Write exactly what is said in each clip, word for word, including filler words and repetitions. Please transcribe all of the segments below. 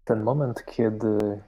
Ten moment, kiedy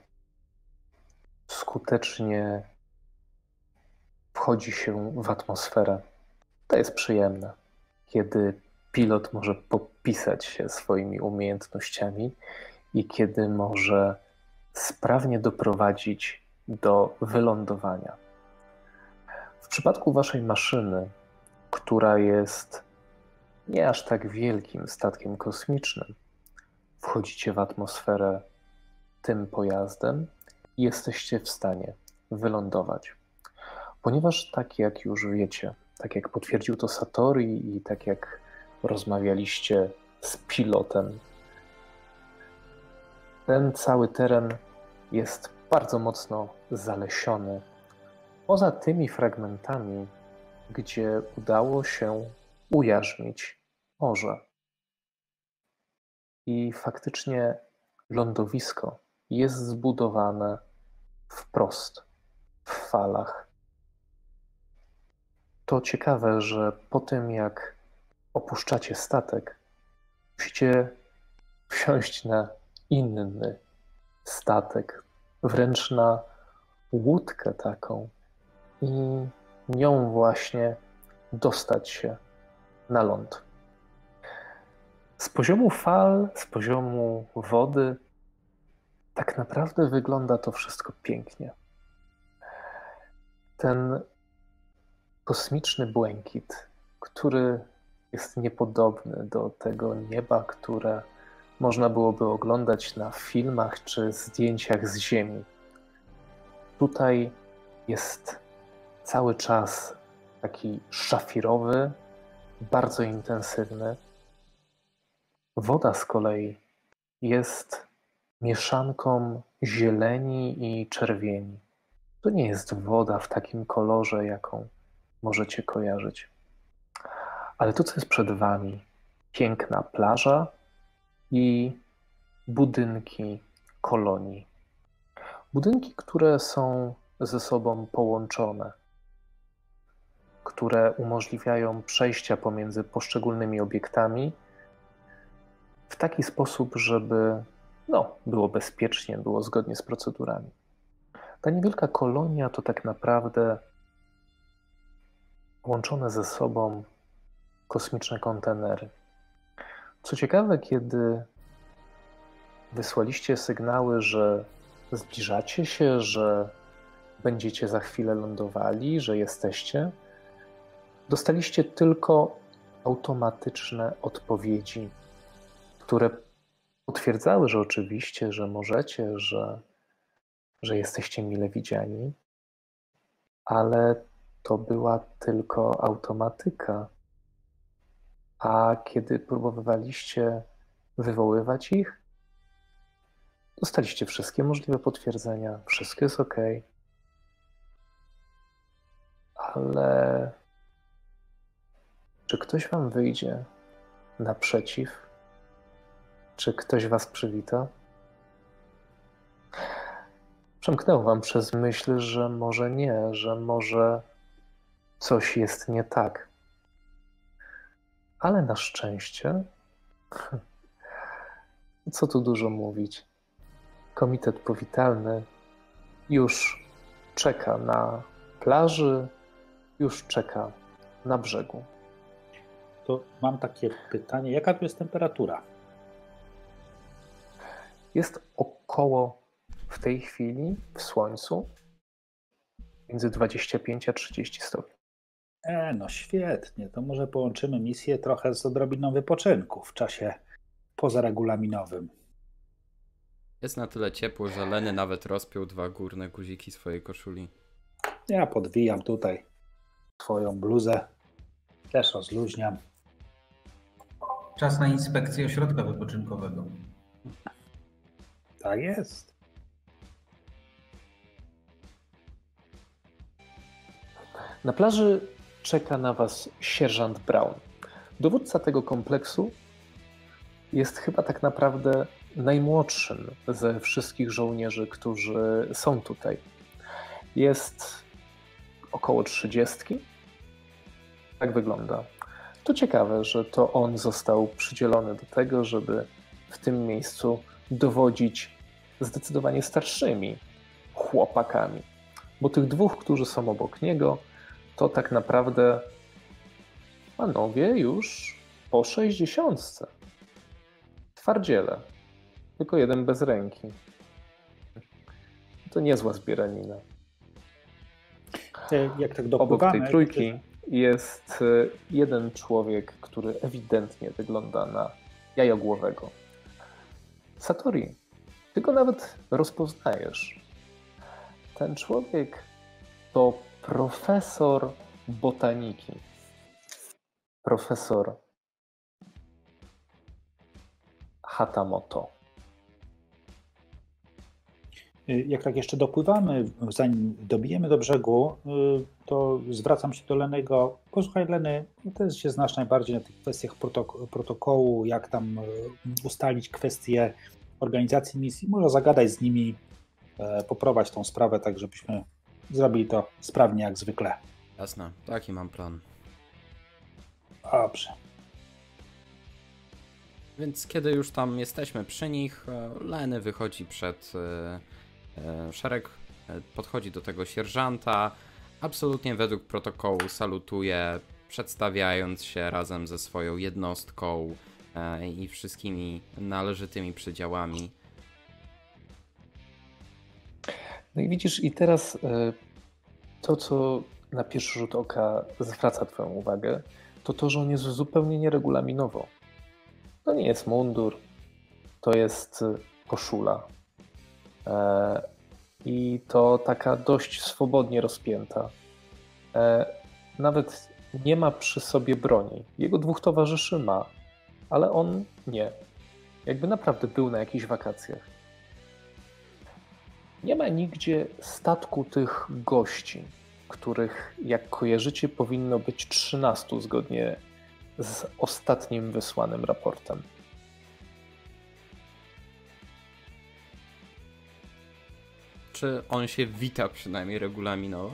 skutecznie wchodzi się w atmosferę, to jest przyjemne. Kiedy pilot może popisać się swoimi umiejętnościami i kiedy może sprawnie doprowadzić do wylądowania. W przypadku waszej maszyny, która jest nie aż tak wielkim statkiem kosmicznym, wchodzicie w atmosferę tym pojazdem i jesteście w stanie wylądować. Ponieważ tak jak już wiecie, tak jak potwierdził to Satori i tak jak rozmawialiście z pilotem, ten cały teren jest bardzo mocno zalesiony. Poza tymi fragmentami, gdzie udało się ujarzmić morze. I faktycznie lądowisko jest zbudowane wprost, w falach. To ciekawe, że po tym jak opuszczacie statek, musicie wsiąść na inny statek, wręcz na łódkę taką i nią właśnie dostać się na ląd. Z poziomu fal, z poziomu wody, tak naprawdę wygląda to wszystko pięknie. Ten kosmiczny błękit, który jest niepodobny do tego nieba, które można byłoby oglądać na filmach czy zdjęciach z Ziemi. Tutaj jest cały czas taki szafirowy, bardzo intensywny. Woda z kolei jest mieszanką zieleni i czerwieni. To nie jest woda w takim kolorze, jaką możecie kojarzyć. Ale to, co jest przed wami, piękna plaża i budynki kolonii. Budynki, które są ze sobą połączone, które umożliwiają przejścia pomiędzy poszczególnymi obiektami w taki sposób, żeby no, było bezpiecznie, było zgodnie z procedurami. Ta niewielka kolonia to tak naprawdę połączone ze sobą kosmiczne kontenery. Co ciekawe, kiedy wysłaliście sygnały, że zbliżacie się, że będziecie za chwilę lądowali, że jesteście, dostaliście tylko automatyczne odpowiedzi, które potwierdzały, że oczywiście, że możecie, że, że jesteście mile widziani, ale to była tylko automatyka. A kiedy próbowaliście wywoływać ich, dostaliście wszystkie możliwe potwierdzenia, wszystko jest ok, ale czy ktoś wam wyjdzie naprzeciw? Czy ktoś was przywita? Przemknęło wam przez myśl, że może nie, że może coś jest nie tak. Ale na szczęście, co tu dużo mówić, komitet powitalny już czeka na plaży, już czeka na brzegu. To mam takie pytanie, jaka tu jest temperatura? Jest około w tej chwili w słońcu między dwadzieścia pięć a trzydzieści stopni. E, no świetnie, to może połączymy misję trochę z odrobiną wypoczynku w czasie pozaregulaminowym. Jest na tyle ciepło, że Leny nawet rozpiął dwa górne guziki swojej koszuli. Ja podwijam tutaj swoją bluzę, też rozluźniam. Czas na inspekcję ośrodka wypoczynkowego. Tak jest. Na plaży czeka na was sierżant Brown. Dowódca tego kompleksu jest chyba tak naprawdę najmłodszym ze wszystkich żołnierzy, którzy są tutaj. Jest około trzydziestki. Tak wygląda. To ciekawe, że to on został przydzielony do tego, żeby w tym miejscu dowodzić zdecydowanie starszymi chłopakami. Bo tych dwóch, którzy są obok niego, to tak naprawdę panowie już po sześćdziesiątce. Twardziele. Tylko jeden bez ręki. To niezła zbieranina. Jak tak Obok dopływamy, tej trójki jest jeden człowiek, który ewidentnie wygląda na jajogłowego. Satori, ty go nawet rozpoznajesz. Ten człowiek to profesor botaniki. Profesor Hatamoto. Jak tak jeszcze dopływamy, zanim dobijemy do brzegu, to zwracam się do Lenego. Posłuchaj, Leny, ty się znasz najbardziej na tych kwestiach protok- protokołu, jak tam ustalić kwestie organizacji misji. Może zagadaj z nimi, poprowadź tą sprawę tak, żebyśmy zrobili to sprawnie jak zwykle. Jasne, taki mam plan. Dobrze. Więc kiedy już tam jesteśmy przy nich, Leny wychodzi przed szereg, podchodzi do tego sierżanta, absolutnie według protokołu salutuje, przedstawiając się razem ze swoją jednostką i wszystkimi należytymi przydziałami. No i widzisz, i teraz to, co na pierwszy rzut oka zwraca twoją uwagę, to to, że on jest zupełnie nieregulaminowo. To nie jest mundur, to jest koszula. I to taka dość swobodnie rozpięta. Nawet nie ma przy sobie broni. Jego dwóch towarzyszy ma, ale on nie. Jakby naprawdę był na jakichś wakacjach. Nie ma nigdzie statku tych gości, których, jak kojarzycie, powinno być trzynastu zgodnie z ostatnim wysłanym raportem. Czy on się wita przynajmniej regulaminowo?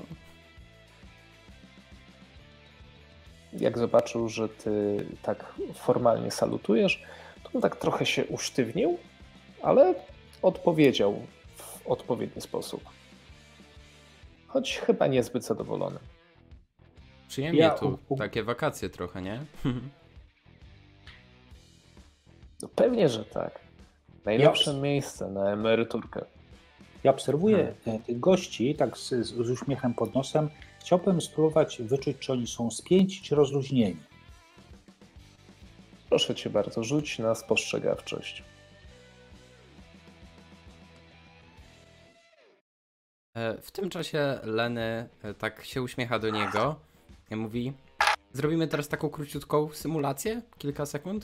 Jak zobaczył, że ty tak formalnie salutujesz, to on tak trochę się usztywnił, ale odpowiedział w odpowiedni sposób. Choć chyba niezbyt zadowolony. Przyjemnie Ja, tu, u- u- takie wakacje trochę, nie? No pewnie, że tak. Najlepsze miejsce na emeryturkę. Ja obserwuję hmm. tych gości tak z, z uśmiechem pod nosem. Chciałbym spróbować wyczuć, czy oni są spięci, czy rozluźnieni. Proszę cię bardzo, rzuć na spostrzegawczość. W tym czasie Leny tak się uśmiecha do niego i mówi: zrobimy teraz taką króciutką symulację? Kilka sekund?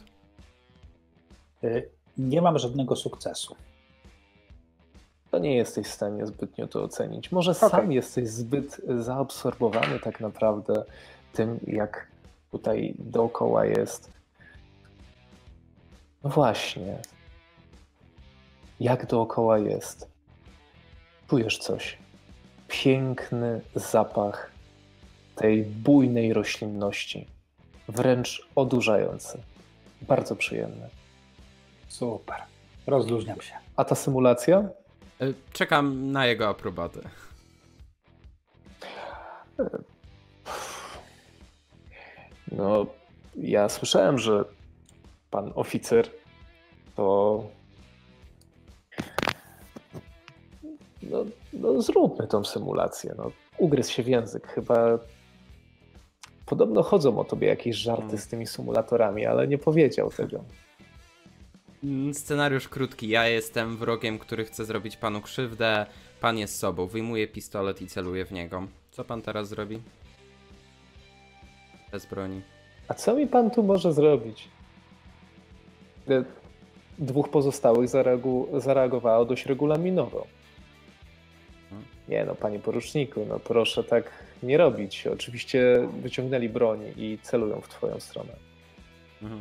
Nie mam żadnego sukcesu. To nie jesteś w stanie zbytnio to ocenić. Może Okay. sam jesteś zbyt zaabsorbowany tak naprawdę tym, jak tutaj dookoła jest. No właśnie. Jak dookoła jest. Czujesz coś. Piękny zapach tej bujnej roślinności. Wręcz odurzający. Bardzo przyjemny. Super. Rozluźniam się. A ta symulacja? Czekam na jego aprobatę. No, ja słyszałem, że pan oficer to... No, no zróbmy tą symulację. No, ugryzł się w język. Chyba podobno chodzą o tobie jakieś żarty z tymi symulatorami, ale nie powiedział tego. Scenariusz krótki. Ja jestem wrogiem, który chce zrobić panu krzywdę. Pan jest sobą. Wyjmuje pistolet i celuje w niego. Co pan teraz zrobi? Bez broni. A co mi pan tu może zrobić? Dwóch pozostałych zareagu- zareagowało dość regulaminowo. Nie no, panie poruczniku, no proszę tak nie robić. Oczywiście wyciągnęli broń i celują w twoją stronę. Mhm.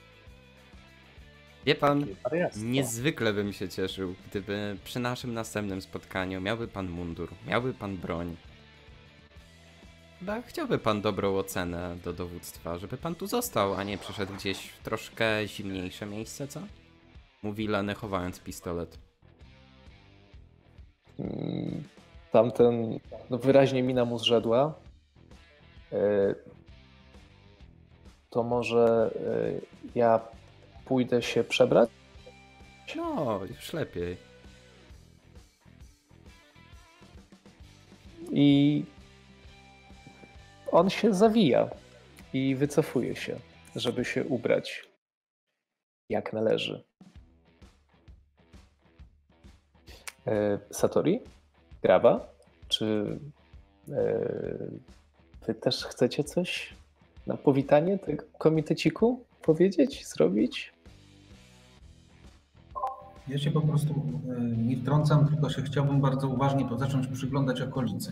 Wie pan, niezwykle bym się cieszył, gdyby przy naszym następnym spotkaniu miałby pan mundur, miałby pan broń. Chyba chciałby pan dobrą ocenę do dowództwa, żeby pan tu został, a nie przyszedł gdzieś w troszkę zimniejsze miejsce, co? Mówi Leny, chowając pistolet. Tamten, no wyraźnie mina mu zrzedła. To może ja pójdę się przebrać? No, już lepiej. I on się zawija i wycofuje się, żeby się ubrać jak należy. Satori? Graba? Czy wy też chcecie coś na powitanie tego komiteciku powiedzieć, zrobić? Ja się po prostu nie wtrącam, tylko się chciałbym bardzo uważnie zacząć przyglądać okolicy.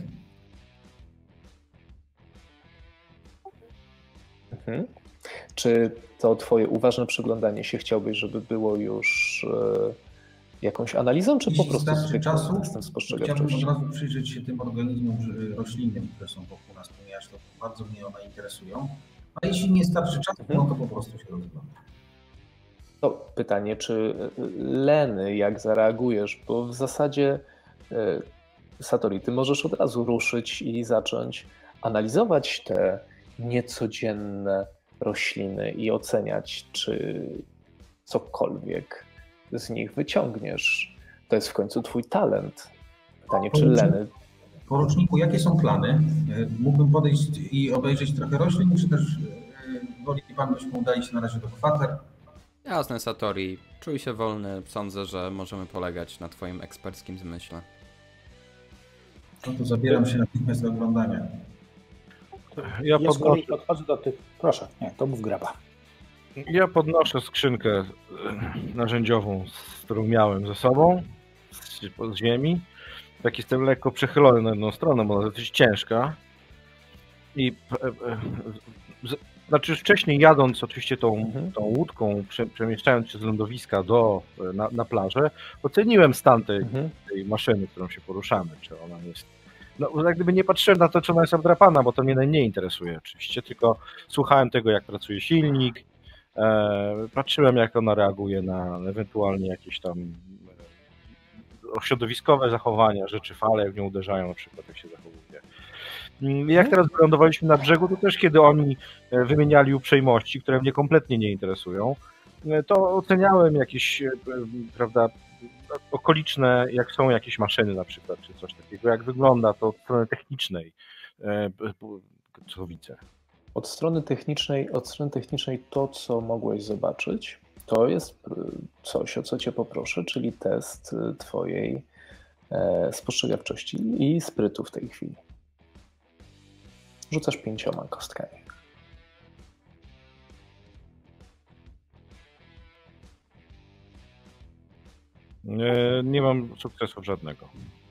Mhm. Czy to twoje uważne przyglądanie się chciałbyś, żeby było już e, jakąś analizą, czy Jeśli po prostu starczy czasu, testem chciałbym spostrzegawczości? od razu przyjrzeć się tym organizmom roślinnym, które są wokół nas, ponieważ to bardzo mnie one interesują. A jeśli nie starczy czasu, Mhm. no to po prostu się rozglądam. To pytanie, czy Leny, jak zareagujesz, bo w zasadzie e, Satori, ty możesz od razu ruszyć i zacząć analizować te niecodzienne rośliny i oceniać, czy cokolwiek z nich wyciągniesz. To jest w końcu twój talent. Pytanie, czy Leny... Poruczniku, jakie są plany? Mógłbym podejść i obejrzeć trochę roślin, czy też woli pan, byśmy udali się na razie do kwater? Jasne, Satori. Czuj się wolny. Sądzę, że możemy polegać na twoim eksperckim zmyśle. No to zabieram się natychmiast do oglądania. Ja, ja z kolei podchodzę do tych... Proszę, nie, to mów Graba. Ja podnoszę skrzynkę narzędziową, z którą miałem ze sobą z, z ziemi. Tak jestem lekko przechylony na jedną stronę, bo ona jest dosyć ciężka. I e, e, z, znaczy już wcześniej jadąc oczywiście tą, mhm. tą łódką, prze, przemieszczając się z lądowiska do, na, na plażę, oceniłem stan tej, mhm. tej maszyny, którą się poruszamy, czy ona jest... No, jak gdyby nie patrzyłem na to, czy ona jest obdrapana, bo to mnie najmniej interesuje oczywiście, tylko słuchałem tego, jak pracuje silnik, e, patrzyłem, jak ona reaguje na ewentualnie jakieś tam e, środowiskowe zachowania, rzeczy, fale, jak w nią uderzają, na przykład, jak się zachowuje. Jak teraz wylądowaliśmy na brzegu, to też kiedy oni wymieniali uprzejmości, które mnie kompletnie nie interesują, to oceniałem jakieś, prawda, okoliczne, jak są jakieś maszyny na przykład, czy coś takiego, jak wygląda to od strony technicznej, co widzę. Od strony technicznej, od strony technicznej to, co mogłeś zobaczyć, to jest coś, o co cię poproszę, czyli test twojej spostrzegawczości i sprytu w tej chwili. Rzucasz pięcioma kostkami. Nie, nie mam sukcesu żadnego.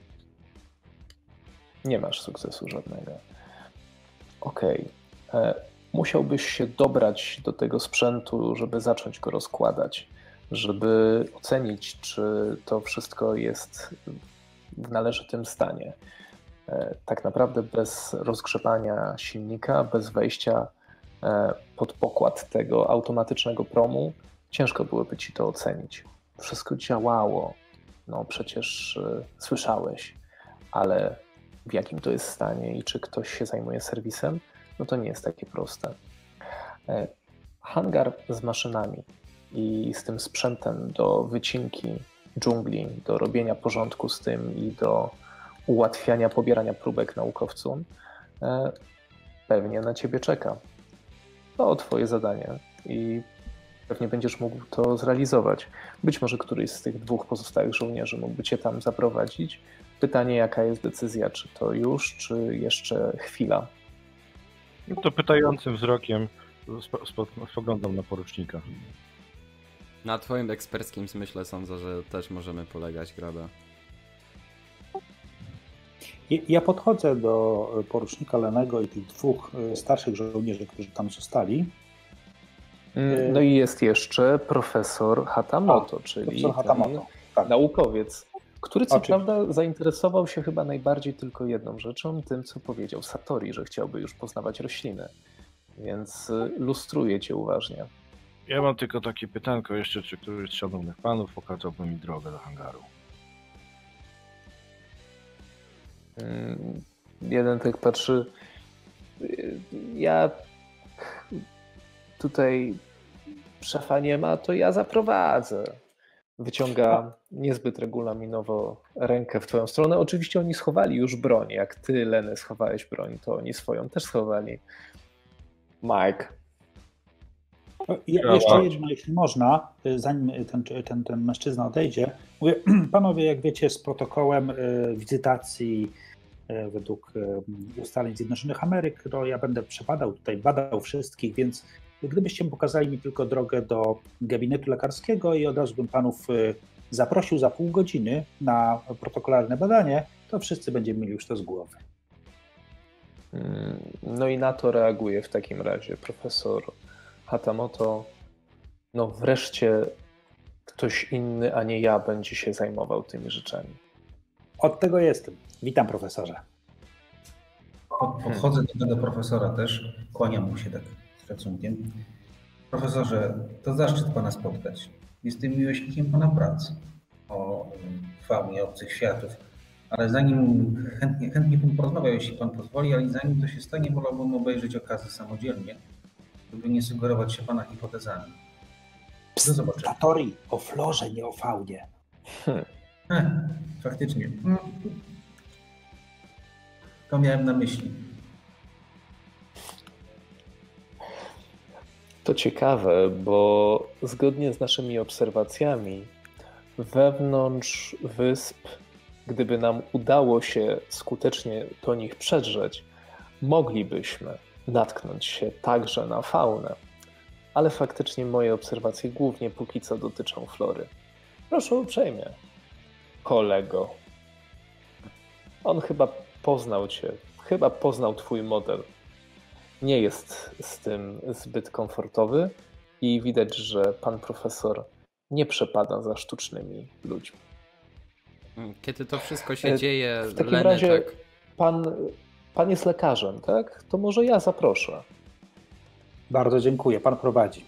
Nie masz sukcesu żadnego. Okej. Okay. Musiałbyś się dobrać do tego sprzętu, żeby zacząć go rozkładać, żeby ocenić, czy to wszystko jest w należytym stanie. Tak naprawdę bez rozgrzebania silnika, bez wejścia pod pokład tego automatycznego promu, ciężko byłoby ci to ocenić. Wszystko działało, no przecież słyszałeś, ale w jakim to jest stanie i czy ktoś się zajmuje serwisem, no to nie jest takie proste. Hangar z maszynami i z tym sprzętem do wycinki dżungli, do robienia porządku z tym i do ułatwiania pobierania próbek naukowcom, pewnie na ciebie czeka. To twoje zadanie i pewnie będziesz mógł to zrealizować. Być może któryś z tych dwóch pozostałych żołnierzy mógłby cię tam zaprowadzić. Pytanie, jaka jest decyzja, czy to już, czy jeszcze chwila? No to pytającym wzrokiem spoglądam na porucznika. Na twoim eksperckim zmyśle sądzę, że też możemy polegać, Graba. Ja podchodzę do porucznika Lenego i tych dwóch starszych żołnierzy, którzy tam zostali. No i jest jeszcze profesor Hatamoto, A, czyli profesor Hatamoto. Tak. naukowiec, który co Oczywiście. prawda zainteresował się chyba najbardziej tylko jedną rzeczą, tym co powiedział Satori, że chciałby już poznawać rośliny, więc lustruje cię uważnie. Ja mam tylko takie pytanko jeszcze, czy któryś z szanownych panów pokazałby mi drogę do hangaru? Jeden tak patrzy. Ja tutaj szefa nie ma, to ja zaprowadzę. Wyciąga niezbyt regulaminowo rękę w twoją stronę. Oczywiście oni schowali już broń. Jak ty, Leny, schowałeś broń, to oni swoją też schowali. Mike. Ja, jeszcze jedno, jeśli można, zanim ten, ten, ten mężczyzna odejdzie. Mówię, panowie, jak wiecie, z protokołem wizytacji według ustaleń Zjednoczonych Ameryk, to ja będę przepadał tutaj, badał wszystkich, więc gdybyście pokazali mi tylko drogę do gabinetu lekarskiego i od razu bym panów zaprosił za pół godziny na protokolarne badanie, to wszyscy będziemy mieli już to z głowy. No i na to reaguje w takim razie profesor Hatamoto. No wreszcie ktoś inny, a nie ja, będzie się zajmował tymi rzeczami. Od tego jestem. Witam, profesorze. Podchodzę do tego profesora też, kłaniam mu się tak z szacunkiem. Profesorze, to zaszczyt pana spotkać. Jestem miłośnikiem pana pracy o faunie obcych światów, ale zanim chętnie, chętnie bym porozmawiał, jeśli pan pozwoli, ale zanim to się stanie, wolałbym obejrzeć okazję samodzielnie, żeby nie sugerować się pana hipotezami. Do zobaczenia. Satori, o florze, nie o faunie. Hmm. Ech, faktycznie. To miałem na myśli. To ciekawe, bo zgodnie z naszymi obserwacjami wewnątrz wysp, gdyby nam udało się skutecznie do nich przedrzeć, moglibyśmy natknąć się także na faunę. Ale faktycznie moje obserwacje głównie póki co dotyczą flory. Proszę uprzejmie, kolego. On chyba poznał cię, chyba poznał twój model. Nie jest z tym zbyt komfortowy i widać, że pan profesor nie przepada za sztucznymi ludźmi. Kiedy to wszystko się dzieje, w takim Leny, razie tak... pan, pan jest lekarzem, tak? To może ja zaproszę. Bardzo dziękuję, pan prowadzi.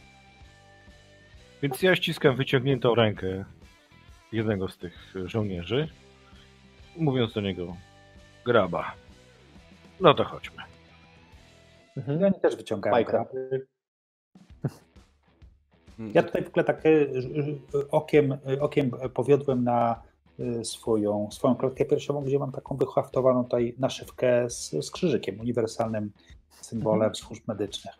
Więc ja ściskam wyciągniętą rękę jednego z tych żołnierzy, mówiąc do niego: graba. No to chodźmy. Mhm. I oni też wyciągają graby. Ja tutaj w ogóle tak okiem, okiem powiodłem na swoją, swoją klatkę piersiową, gdzie mam taką wyhaftowaną tutaj naszywkę z, z krzyżykiem, uniwersalnym symbolem mhm. służb medycznych.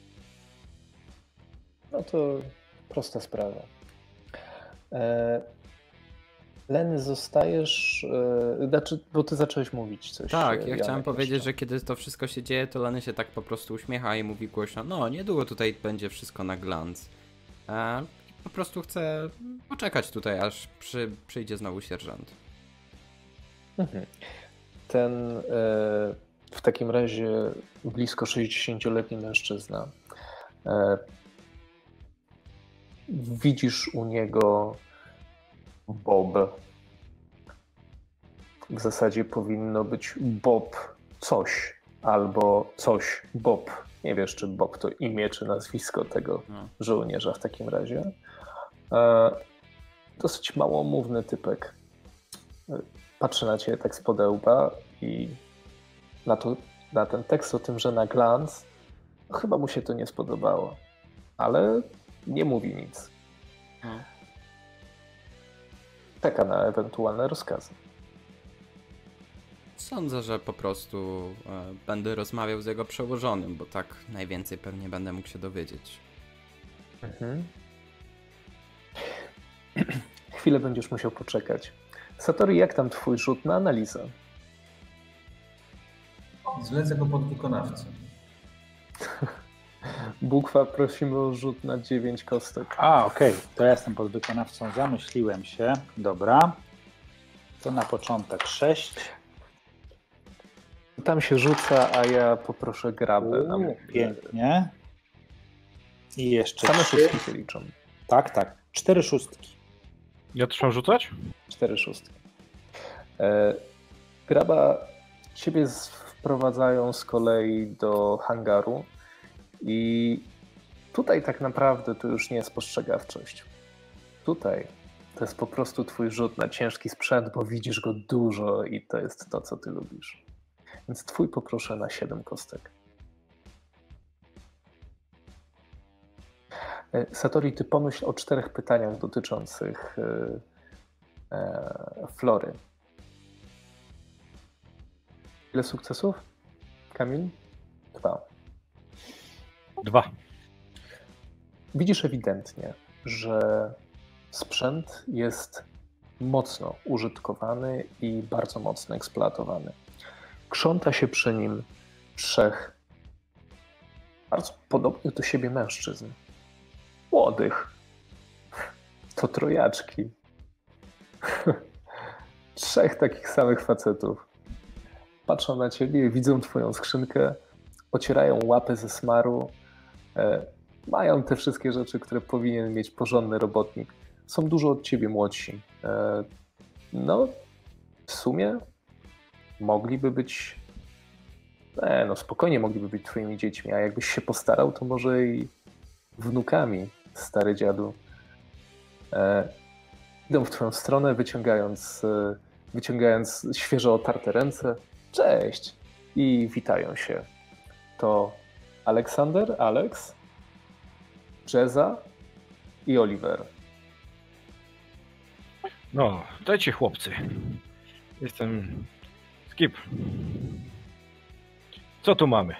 No to prosta sprawa. E, Leny, zostajesz, e, znaczy, bo ty zacząłeś mówić coś. Tak, ja Janek chciałem powiedzieć, jeszcze. że kiedy to wszystko się dzieje, to Leny się tak po prostu uśmiecha i mówi głośno: no, niedługo tutaj będzie wszystko na glans. E, po prostu chcę poczekać tutaj, aż przy, przyjdzie znowu sierżant. Mhm. Ten e, w takim razie blisko sześćdziesięcioletni mężczyzna. E, widzisz u niego Bob. W zasadzie powinno być Bob coś albo coś Bob. Nie wiesz, czy Bob to imię, czy nazwisko tego no. żołnierza w takim razie. E, dosyć małomówny typek. Patrzy na ciebie tak z podełba i na, to, na ten tekst o tym, że na glans, no chyba mu się to nie spodobało. Ale nie mówi nic. No. Czeka na ewentualne rozkazy. Sądzę, że po prostu e, będę rozmawiał z jego przełożonym, bo tak najwięcej pewnie będę mógł się dowiedzieć. Mhm. Chwilę będziesz musiał poczekać. Satori, jak tam twój rzut na analizę? Zlecę go pod wykonawcę. Bukwa, prosimy o rzut na dziewięć kostek. A, okej. Okay. To ja jestem pod wykonawcą. Zamyśliłem się. Dobra. To na początek sześć. Tam się rzuca, a ja poproszę grabę. Na pięknie. I jeszcze same trzy. szóstki się liczą. Tak, tak. Cztery szóstki. Ja też mam rzucać? Cztery szóstki. E, graba, ciebie wprowadzają z kolei do hangaru i tutaj tak naprawdę to już nie jest spostrzegawczość. Tutaj To jest po prostu twój rzut na ciężki sprzęt, bo widzisz go dużo i to jest to, co ty lubisz. Więc twój poproszę na siedem kostek. Satori, ty pomyśl o czterech pytaniach dotyczących e, e, Flory. Ile sukcesów? Kamil? Dwa. Dwa. Widzisz ewidentnie, że sprzęt jest mocno użytkowany i bardzo mocno eksploatowany. Krząta się przy nim trzech bardzo podobnych do siebie mężczyzn. Młodych. To trojaczki. Trzech takich samych facetów. Patrzą na ciebie, widzą twoją skrzynkę, ocierają łapy ze smaru, e, mają te wszystkie rzeczy, które powinien mieć porządny robotnik. Są dużo od ciebie młodsi. E, no, w sumie mogliby być, e, no spokojnie mogliby być twoimi dziećmi, a jakbyś się postarał, to może i wnukami, stary dziadu. E, idą w twoją stronę, wyciągając, e, wyciągając świeżo otarte ręce. Cześć! I witają się. To Aleksander, Alex, Jezza i Oliver. No, dajcie chłopcy. Jestem Skip. Co tu mamy?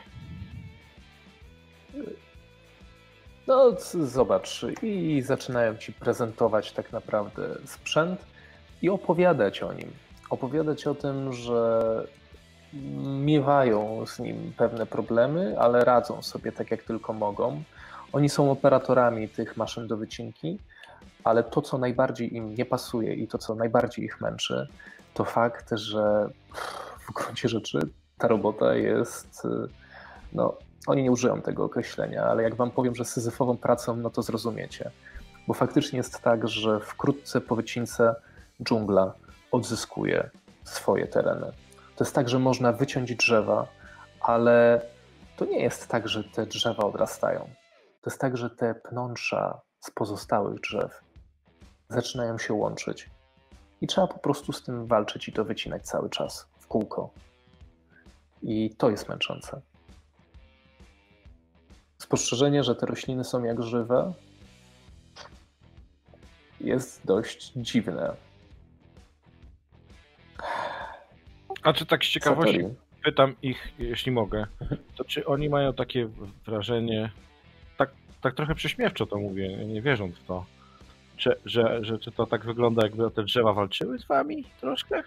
No, zobacz. I zaczynają ci prezentować tak naprawdę sprzęt i opowiadać o nim. Opowiadać o tym, że miewają z nim pewne problemy, ale radzą sobie tak jak tylko mogą. Oni są operatorami tych maszyn do wycinki, ale to, co najbardziej im nie pasuje i to, co najbardziej ich męczy, to fakt, że w gruncie rzeczy ta robota jest, no, oni nie użyją tego określenia, ale jak wam powiem, że syzyfową pracą, no to zrozumiecie. Bo faktycznie jest tak, że wkrótce po wycince dżungla odzyskuje swoje tereny. To jest tak, że można wyciąć drzewa, ale to nie jest tak, że te drzewa odrastają. To jest tak, że te pnącza z pozostałych drzew zaczynają się łączyć. I trzeba po prostu z tym walczyć i to wycinać cały czas, w kółko. I to jest męczące. Spostrzeżenie, że te rośliny są jak żywe, jest dość dziwne. A czy tak z ciekawości Satori. pytam ich, jeśli mogę, to czy oni mają takie wrażenie, tak, tak trochę prześmiewczo to mówię, nie wierząc w to, czy, że, że czy to tak wygląda, jakby te drzewa walczyły z wami troszkę?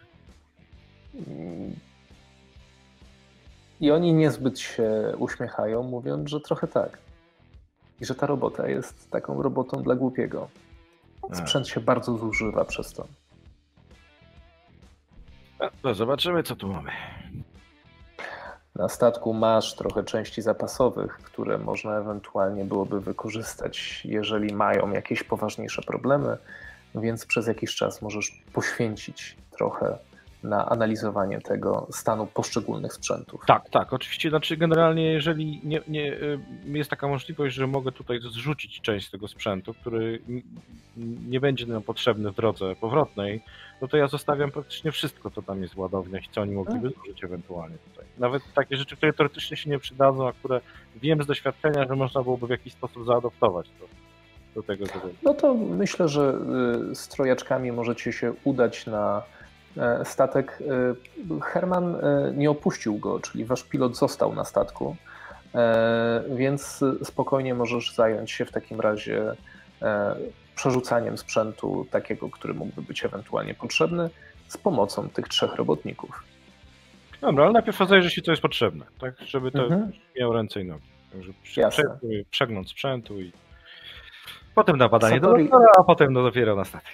I oni niezbyt się uśmiechają, mówiąc, że trochę tak. I że ta robota jest taką robotą dla głupiego. Sprzęt się bardzo zużywa przez to. No, to zobaczymy, co tu mamy. Na statku masz trochę części zapasowych, które można ewentualnie byłoby wykorzystać, jeżeli mają jakieś poważniejsze problemy, więc przez jakiś czas możesz poświęcić trochę na analizowanie tego stanu poszczególnych sprzętów. Tak, tak, oczywiście, znaczy generalnie jeżeli nie, nie, jest taka możliwość, że mogę tutaj zrzucić część tego sprzętu, który nie będzie nam potrzebny w drodze powrotnej, no to ja zostawiam praktycznie wszystko, co tam jest w ładowniach i co oni mogliby zużyć ewentualnie tutaj. Nawet takie rzeczy, które teoretycznie się nie przydadzą, a które wiem z doświadczenia, że można byłoby w jakiś sposób zaadoptować do, do tego. Żeby... No to myślę, że z trojaczkami możecie się udać na statek. Herman nie opuścił go, czyli wasz pilot został na statku, więc spokojnie możesz zająć się w takim razie przerzucaniem sprzętu takiego, który mógłby być ewentualnie potrzebny, z pomocą tych trzech robotników. Dobra, ale najpierw zajrzy się, co jest potrzebne, tak, żeby to mhm. miało ręce i nogi. Także przegląd sprzętu i potem na badanie Satori... do doktora, a potem dopiero na statek.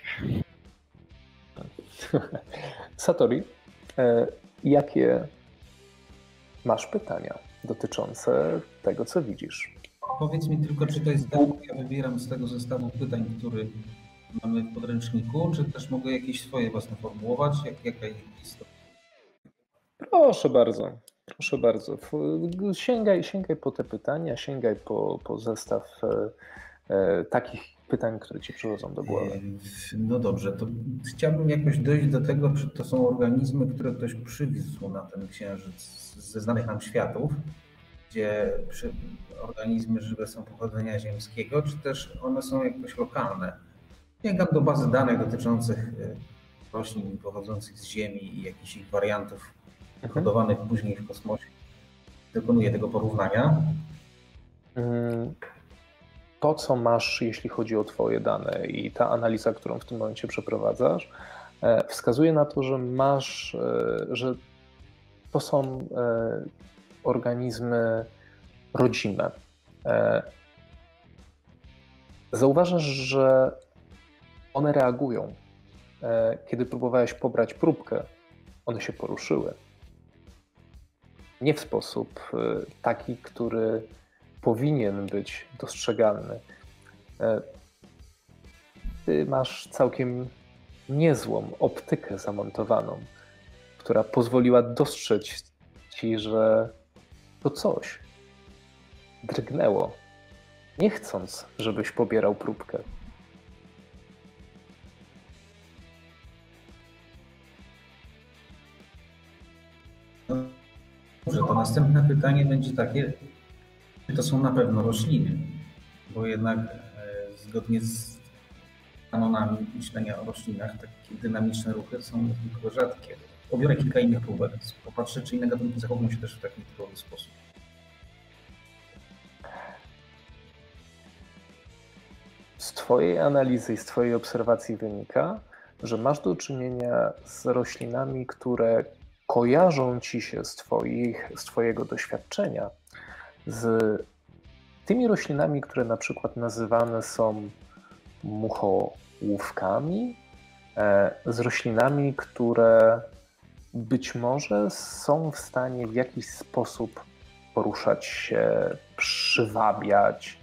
Satori, jakie masz pytania dotyczące tego, co widzisz? Powiedz mi tylko, czy to jest tak, ja wybieram z tego zestawu pytań, który mamy w podręczniku, czy też mogę jakieś swoje własne formułować? Jak, jaka jest historia? Proszę bardzo, proszę bardzo. Sięgaj, sięgaj po te pytania, sięgaj po, po zestaw takich pytań, które ci przychodzą do głowy. No dobrze, to chciałbym jakoś dojść do tego, czy to są organizmy, które ktoś przywiózł na ten księżyc ze znanych nam światów, gdzie organizmy żywe są pochodzenia ziemskiego, czy też one są jakoś lokalne. Sięgam do bazy danych dotyczących roślin pochodzących z Ziemi i jakichś ich wariantów hodowanych później w kosmosie. Dokonuję tego porównania. To, co masz, jeśli chodzi o twoje dane i ta analiza, którą w tym momencie przeprowadzasz, wskazuje na to, że masz, że to są organizmy rodzime. Zauważasz, że one reagują. Kiedy próbowałeś pobrać próbkę, one się poruszyły. Nie w sposób taki, który powinien być dostrzegalny. Ty masz całkiem niezłą optykę zamontowaną, która pozwoliła dostrzec ci, że to coś drgnęło, nie chcąc, żebyś pobierał próbkę. Dobrze, to następne pytanie będzie takie, czy to są na pewno rośliny, bo jednak e, zgodnie z kanonami myślenia o roślinach takie dynamiczne ruchy są tylko rzadkie. Pobiorę kilka innych próbek, popatrzę, czy inne gatunki zachowują się też w taki typowy sposób. Z twojej analizy i z twojej obserwacji wynika, że masz do czynienia z roślinami, które kojarzą ci się z, twoich, z twojego doświadczenia z tymi roślinami, które na przykład nazywane są muchołówkami, z roślinami, które być może są w stanie w jakiś sposób poruszać się, przywabiać.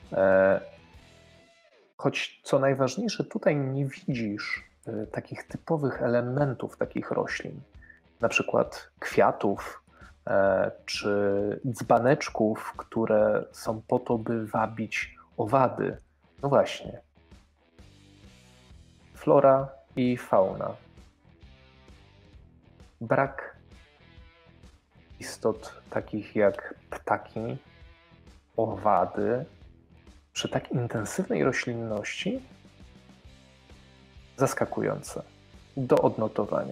Choć co najważniejsze, tutaj nie widzisz takich typowych elementów takich roślin, na przykład kwiatów czy dzbaneczków, które są po to, by wabić owady. No właśnie. Flora i fauna. Brak istot takich jak ptaki, owady, przy tak intensywnej roślinności zaskakujące do odnotowania.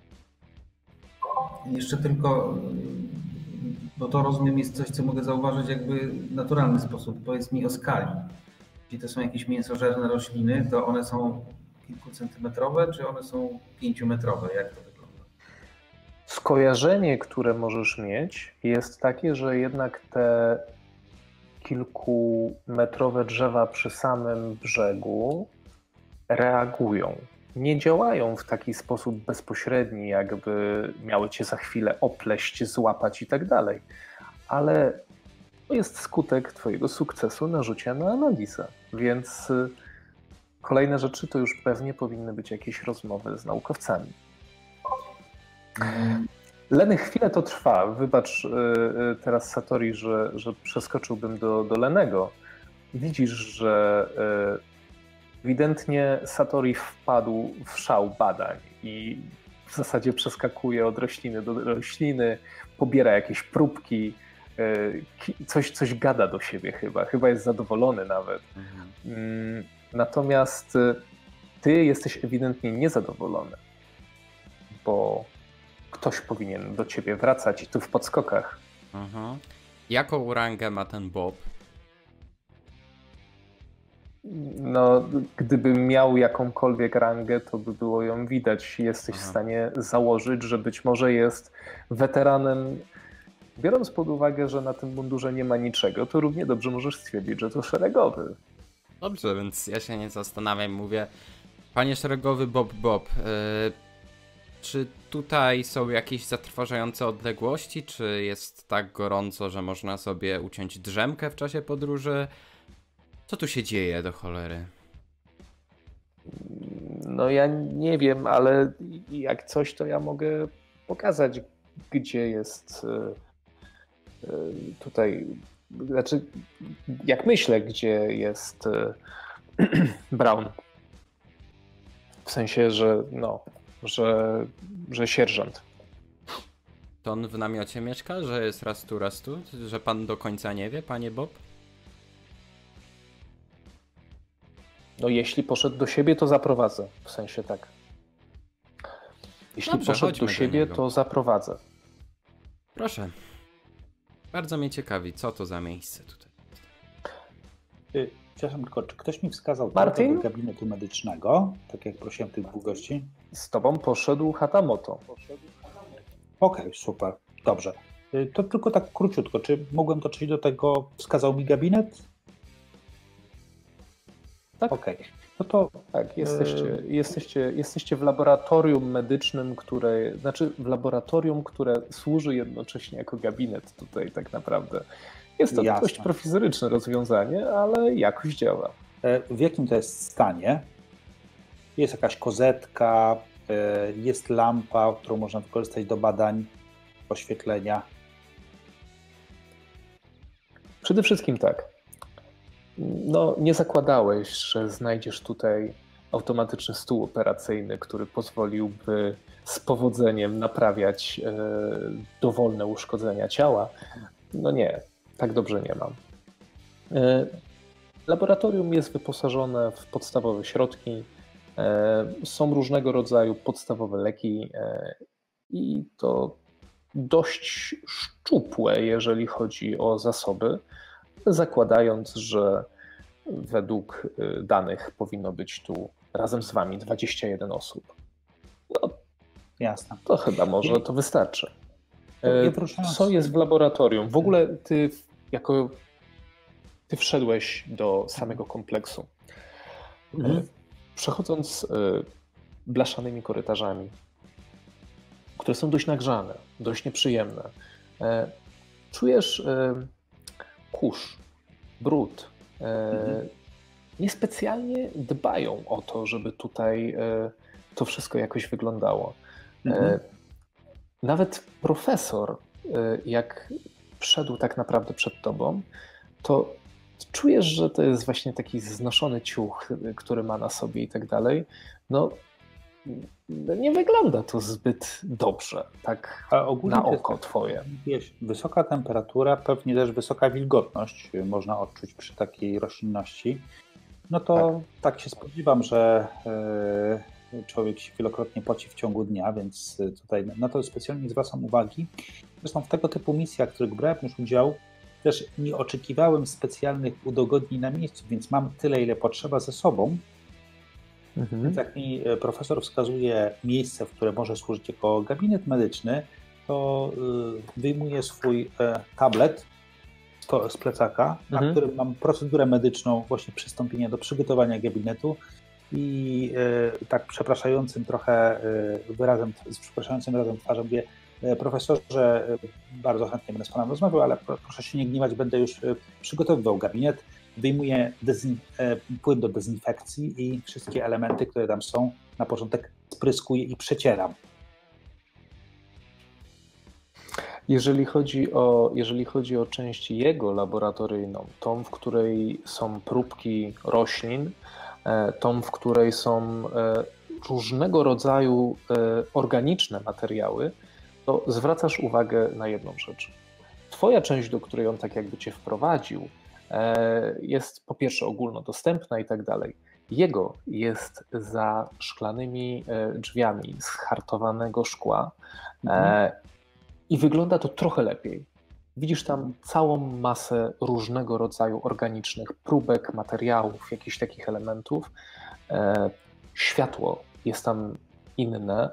Jeszcze tylko, bo to rozumiem jest coś, co mogę zauważyć jakby w naturalny sposób. Powiedz mi o skali. Jeśli to są jakieś mięsożerne rośliny, to one są kilkucentymetrowe, czy one są pięciometrowe? Jak to wygląda? Skojarzenie, które możesz mieć, jest takie, że jednak te kilkumetrowe drzewa przy samym brzegu reagują. Nie działają w taki sposób bezpośredni, jakby miały cię za chwilę opleść, złapać i tak dalej. Ale to jest skutek twojego sukcesu na rzucie na analizę. Więc kolejne rzeczy to już pewnie powinny być jakieś rozmowy z naukowcami. Leny, chwilę to trwa. Wybacz teraz, Satori, że, że przeskoczyłbym do, do Lenego. Widzisz, że ewidentnie Satori wpadł w szał badań i w zasadzie przeskakuje od rośliny do rośliny, pobiera jakieś próbki, coś, coś gada do siebie chyba, chyba jest zadowolony nawet. Mhm. Natomiast ty jesteś ewidentnie niezadowolony, bo ktoś powinien do ciebie wracać i tu w podskokach. Mhm. Jaką rangę ma ten Bob? No, gdybym miał jakąkolwiek rangę, to by było ją widać. Jesteś Aha. w stanie założyć, że być może jest weteranem. Biorąc pod uwagę, że na tym mundurze nie ma niczego, to równie dobrze możesz stwierdzić, że to szeregowy. Dobrze, więc ja się nie zastanawiam, mówię, panie szeregowy Bob Bob, yy, czy tutaj są jakieś zatrważające odległości, czy jest tak gorąco, że można sobie uciąć drzemkę w czasie podróży? Co tu się dzieje do cholery? No ja nie wiem, ale jak coś, to ja mogę pokazać, gdzie jest tutaj znaczy, jak myślę, gdzie jest Brown. W sensie, że no, że, że sierżant. To on w namiocie mieszka, że jest raz tu, raz tu? Że pan do końca nie wie, panie Bob? No jeśli poszedł do siebie, to zaprowadzę. W sensie tak. Jeśli Dobrze, poszedł chodźmy do do siebie, niego. to zaprowadzę. Proszę. Bardzo mnie ciekawi, co to za miejsce tutaj. Y, Przepraszam, tylko czy ktoś mi wskazał Martin? drogę do gabinetu medycznego, tak jak prosiłem tych dwóch gości? Z tobą poszedł Hatamoto. Okej, super, dobrze. Y, To tylko tak króciutko, czy mogłem dotrzeć do tego, wskazał mi gabinet? Tak. Okej, no to Tak, jesteście, Yy. jesteście, jesteście w laboratorium medycznym, które, znaczy w laboratorium, które służy jednocześnie jako gabinet tutaj tak naprawdę. Jest to Jasne. dość prowizoryczne rozwiązanie, ale jakoś działa. e, w jakim to jest stanie? Jest jakaś kozetka, e, jest lampa, którą można wykorzystać do badań, oświetlenia. Przede wszystkim tak. No, nie zakładałeś, że znajdziesz tutaj automatyczny stół operacyjny, który pozwoliłby z powodzeniem naprawiać e, dowolne uszkodzenia ciała. No nie, tak dobrze nie mam. E, laboratorium jest wyposażone w podstawowe środki. E, są różnego rodzaju podstawowe leki e, i to dość szczupłe, jeżeli chodzi o zasoby, zakładając, że według danych powinno być tu razem z wami dwadzieścia jeden osób. No, Jasne. to chyba może to wystarczy. Ja wracając- Co jest w laboratorium? W ogóle ty jako ty wszedłeś do samego kompleksu. Mhm. Przechodząc blaszanymi korytarzami, które są dość nagrzane, dość nieprzyjemne, czujesz kurz, brud. Mhm. Niespecjalnie dbają o to, żeby tutaj to wszystko jakoś wyglądało. Mhm. Nawet profesor, jak wszedł tak naprawdę przed tobą, to czujesz, że to jest właśnie taki znoszony ciuch, który ma na sobie i tak dalej. No, nie wygląda to zbyt dobrze, tak A ogólnie na to jest oko tak, twoje. Wiesz, wysoka temperatura, pewnie też wysoka wilgotność można odczuć przy takiej roślinności. No to tak, tak się spodziewam, że e, człowiek się wielokrotnie poci w ciągu dnia, więc tutaj na to specjalnie nie zwracam uwagi. Zresztą w tego typu misjach, w których brałem już udział, też nie oczekiwałem specjalnych udogodnień na miejscu, więc mam tyle, ile potrzeba ze sobą. Mhm. Więc jak mi profesor wskazuje miejsce, w które może służyć jako gabinet medyczny, to wyjmuję swój tablet z plecaka, na Mhm. którym mam procedurę medyczną właśnie przystąpienia do przygotowania gabinetu i tak przepraszającym trochę wyrazem, z przepraszającym wyrazem twarzy mówię: profesorze, bardzo chętnie będę z panem rozmawiał, ale proszę się nie gniewać, będę już przygotowywał gabinet. Wyjmuję dezyn- płyn do dezynfekcji i wszystkie elementy, które tam są, na początek spryskuję i przecieram. Jeżeli chodzi o, jeżeli chodzi o część jego laboratoryjną, tą, w której są próbki roślin, tą, w której są różnego rodzaju organiczne materiały, to zwracasz uwagę na jedną rzecz. Twoja część, do której on tak jakby cię wprowadził, jest po pierwsze ogólnodostępna i tak dalej. Jego jest za szklanymi drzwiami z hartowanego szkła mhm. i wygląda to trochę lepiej. Widzisz tam całą masę różnego rodzaju organicznych próbek, materiałów, jakichś takich elementów. Światło jest tam inne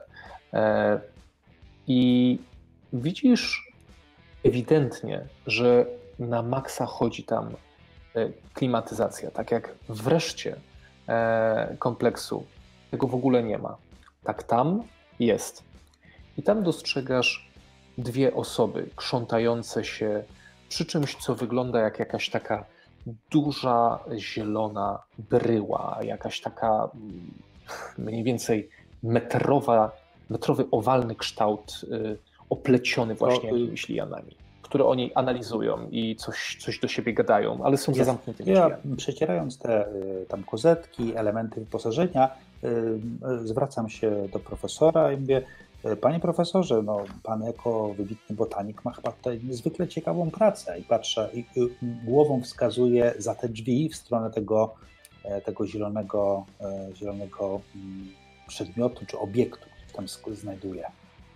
i widzisz ewidentnie, że na maksa chodzi tam klimatyzacja, tak jak w reszcie kompleksu tego w ogóle nie ma. Tak tam jest. I tam dostrzegasz dwie osoby krzątające się przy czymś, co wygląda jak jakaś taka duża, zielona bryła, jakaś taka mniej więcej metrowa, metrowy, owalny kształt, opleciony właśnie to, jakimiś lianami. które oni analizują i coś, coś do siebie gadają, ale są za zamkniętymi Ja drzwiami. przecierając te tam kozetki, elementy wyposażenia, zwracam się do profesora i mówię: panie profesorze, no, pan jako wybitny botanik ma chyba tutaj niezwykle ciekawą pracę, i patrzę i głową wskazuję za te drzwi w stronę tego, tego zielonego, zielonego przedmiotu czy obiektu, który tam znajduje.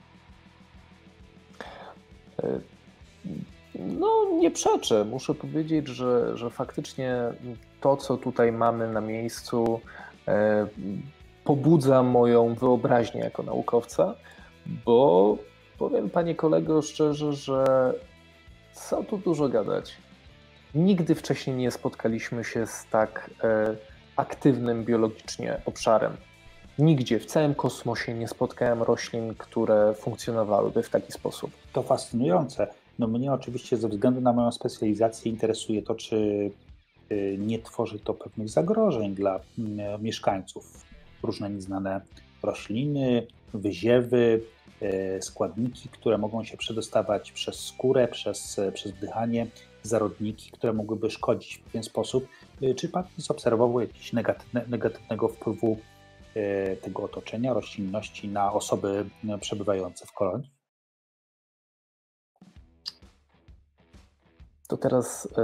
No, nie przeczę. Muszę powiedzieć, że, że faktycznie to, co tutaj mamy na miejscu, e, pobudza moją wyobraźnię jako naukowca, bo powiem, panie kolego, szczerze, że co tu dużo gadać. Nigdy wcześniej nie spotkaliśmy się z tak e, aktywnym biologicznie obszarem. Nigdzie w całym kosmosie nie spotkałem roślin, które funkcjonowałyby w taki sposób. To fascynujące. No mnie oczywiście ze względu na moją specjalizację interesuje to, czy nie tworzy to pewnych zagrożeń dla mieszkańców. Różne nieznane rośliny, wyziewy, składniki, które mogą się przedostawać przez skórę, przez, przez wdychanie, zarodniki, które mogłyby szkodzić w pewien sposób. Czy pan zaobserwował jakiegoś negatywne, negatywnego wpływu tego otoczenia, roślinności na osoby przebywające w kolonii? To teraz y,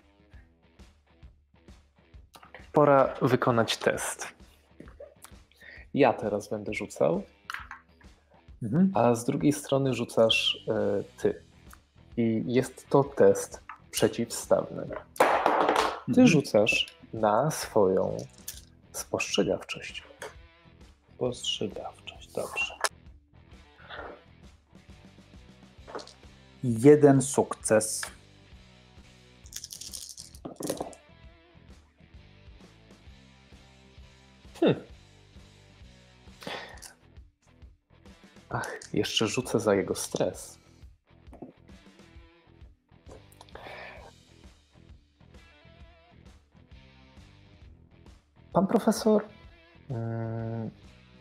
pora wykonać test. Ja teraz będę rzucał, mhm. a z drugiej strony rzucasz y, ty. I jest to test przeciwstawny. Ty mhm. rzucasz na swoją spostrzegawczość. Spostrzegawczość, dobrze. Jeden sukces. Hmm. Ach, jeszcze rzucę za jego stres. Pan profesor hmm,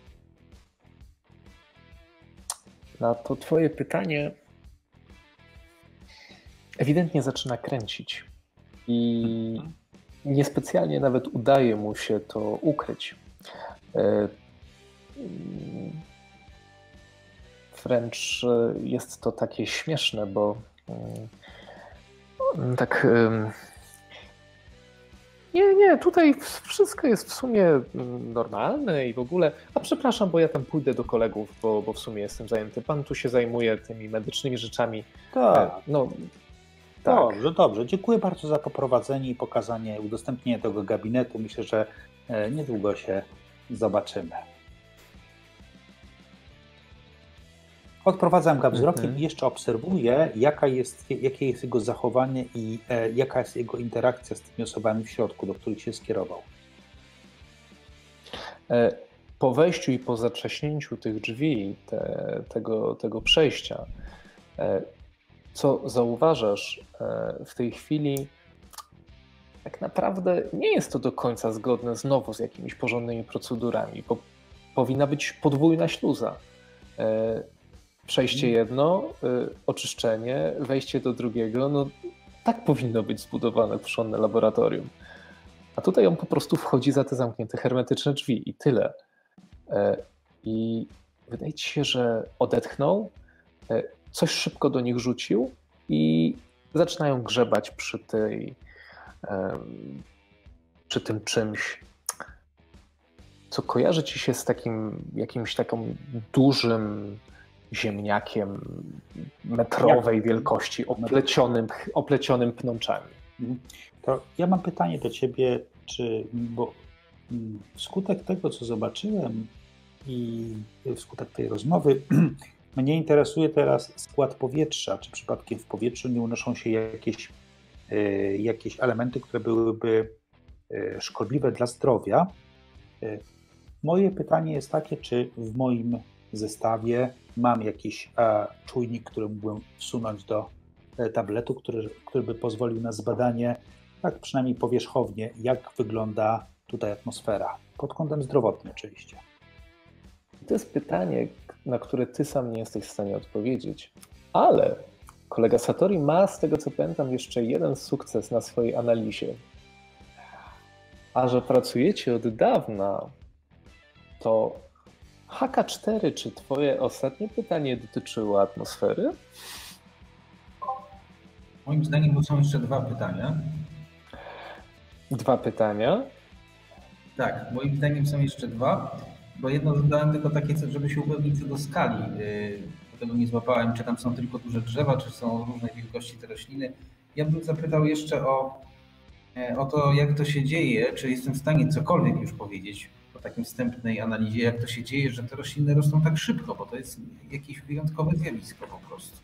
na to twoje pytanie ewidentnie zaczyna kręcić i niespecjalnie nawet udaje mu się to ukryć. Wręcz jest to takie śmieszne, bo tak nie, nie, tutaj wszystko jest w sumie normalne i w ogóle, a przepraszam, bo ja tam pójdę do kolegów, bo, bo w sumie jestem zajęty. Pan tu się zajmuje tymi medycznymi rzeczami. Tak. No, tak. Dobrze, dobrze. Dziękuję bardzo za poprowadzenie i pokazanie, udostępnienie tego gabinetu. Myślę, że niedługo się zobaczymy. Odprowadzam go wzrokiem mhm. i jeszcze obserwuję, jaka jest, jakie jest jego zachowanie i e, jaka jest jego interakcja z tymi osobami w środku, do których się skierował. Po wejściu i po zatrzaśnięciu tych drzwi, te, tego, tego przejścia, co zauważasz w tej chwili, tak naprawdę nie jest to do końca zgodne znowu z jakimiś porządnymi procedurami, bo powinna być podwójna śluza. Przejście jedno, oczyszczenie, wejście do drugiego, no tak powinno być zbudowane porządne laboratorium. A tutaj on po prostu wchodzi za te zamknięte hermetyczne drzwi i tyle. I wydaje ci się, że odetchnął, coś szybko do nich rzucił i zaczynają grzebać przy tej, przy tym czymś, co kojarzy ci się z takim jakimś taką dużym ziemniakiem metrowej Jak? wielkości, oplecionym, oplecionym pnączami. To ja mam pytanie do ciebie, czy, bo wskutek tego, co zobaczyłem i wskutek tej rozmowy, mnie interesuje teraz skład powietrza, czy przypadkiem w powietrzu nie unoszą się jakieś, jakieś elementy, które byłyby szkodliwe dla zdrowia. Moje pytanie jest takie, czy w moim zestawie mam jakiś e, czujnik, który mógłbym wsunąć do e, tabletu, który, który by pozwolił na zbadanie, tak przynajmniej powierzchownie, jak wygląda tutaj atmosfera, pod kątem zdrowotnym oczywiście. To jest pytanie, na które ty sam nie jesteś w stanie odpowiedzieć, ale Kolega Satori ma, z tego co pamiętam, jeszcze jeden sukces na swojej analizie. A że pracujecie od dawna, to H K cztery, czy twoje ostatnie pytanie dotyczyło atmosfery? Moim zdaniem bo są jeszcze dwa pytania. Dwa pytania? Tak, moim zdaniem są jeszcze dwa, bo jedno zadałem tylko takie, żeby się upewnić co do skali. Bo tego nie złapałem, czy tam są tylko duże drzewa, czy są różnej wielkości te rośliny. Ja bym zapytał jeszcze o, o to, jak to się dzieje, czy jestem w stanie cokolwiek już powiedzieć po takiej wstępnej analizie, jak to się dzieje, że te rośliny rosną tak szybko, bo to jest jakieś wyjątkowe zjawisko po prostu.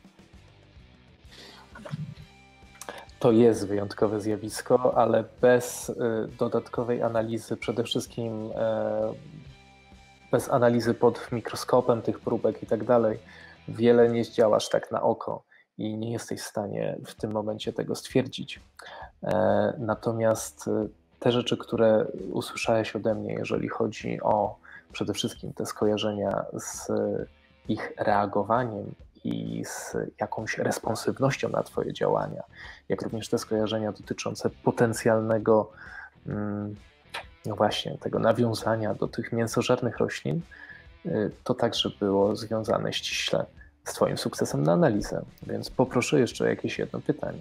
To jest wyjątkowe zjawisko, ale bez y, dodatkowej analizy, przede wszystkim y, bez analizy pod mikroskopem tych próbek i tak dalej, wiele nie zdziałasz tak na oko i nie jesteś w stanie w tym momencie tego stwierdzić. E, natomiast te rzeczy, które usłyszałeś ode mnie, jeżeli chodzi o przede wszystkim te skojarzenia z ich reagowaniem i z jakąś responsywnością na twoje działania, jak również te skojarzenia dotyczące potencjalnego no właśnie tego nawiązania do tych mięsożernych roślin, to także było związane ściśle z twoim sukcesem na analizę, więc poproszę jeszcze o jakieś jedno pytanie.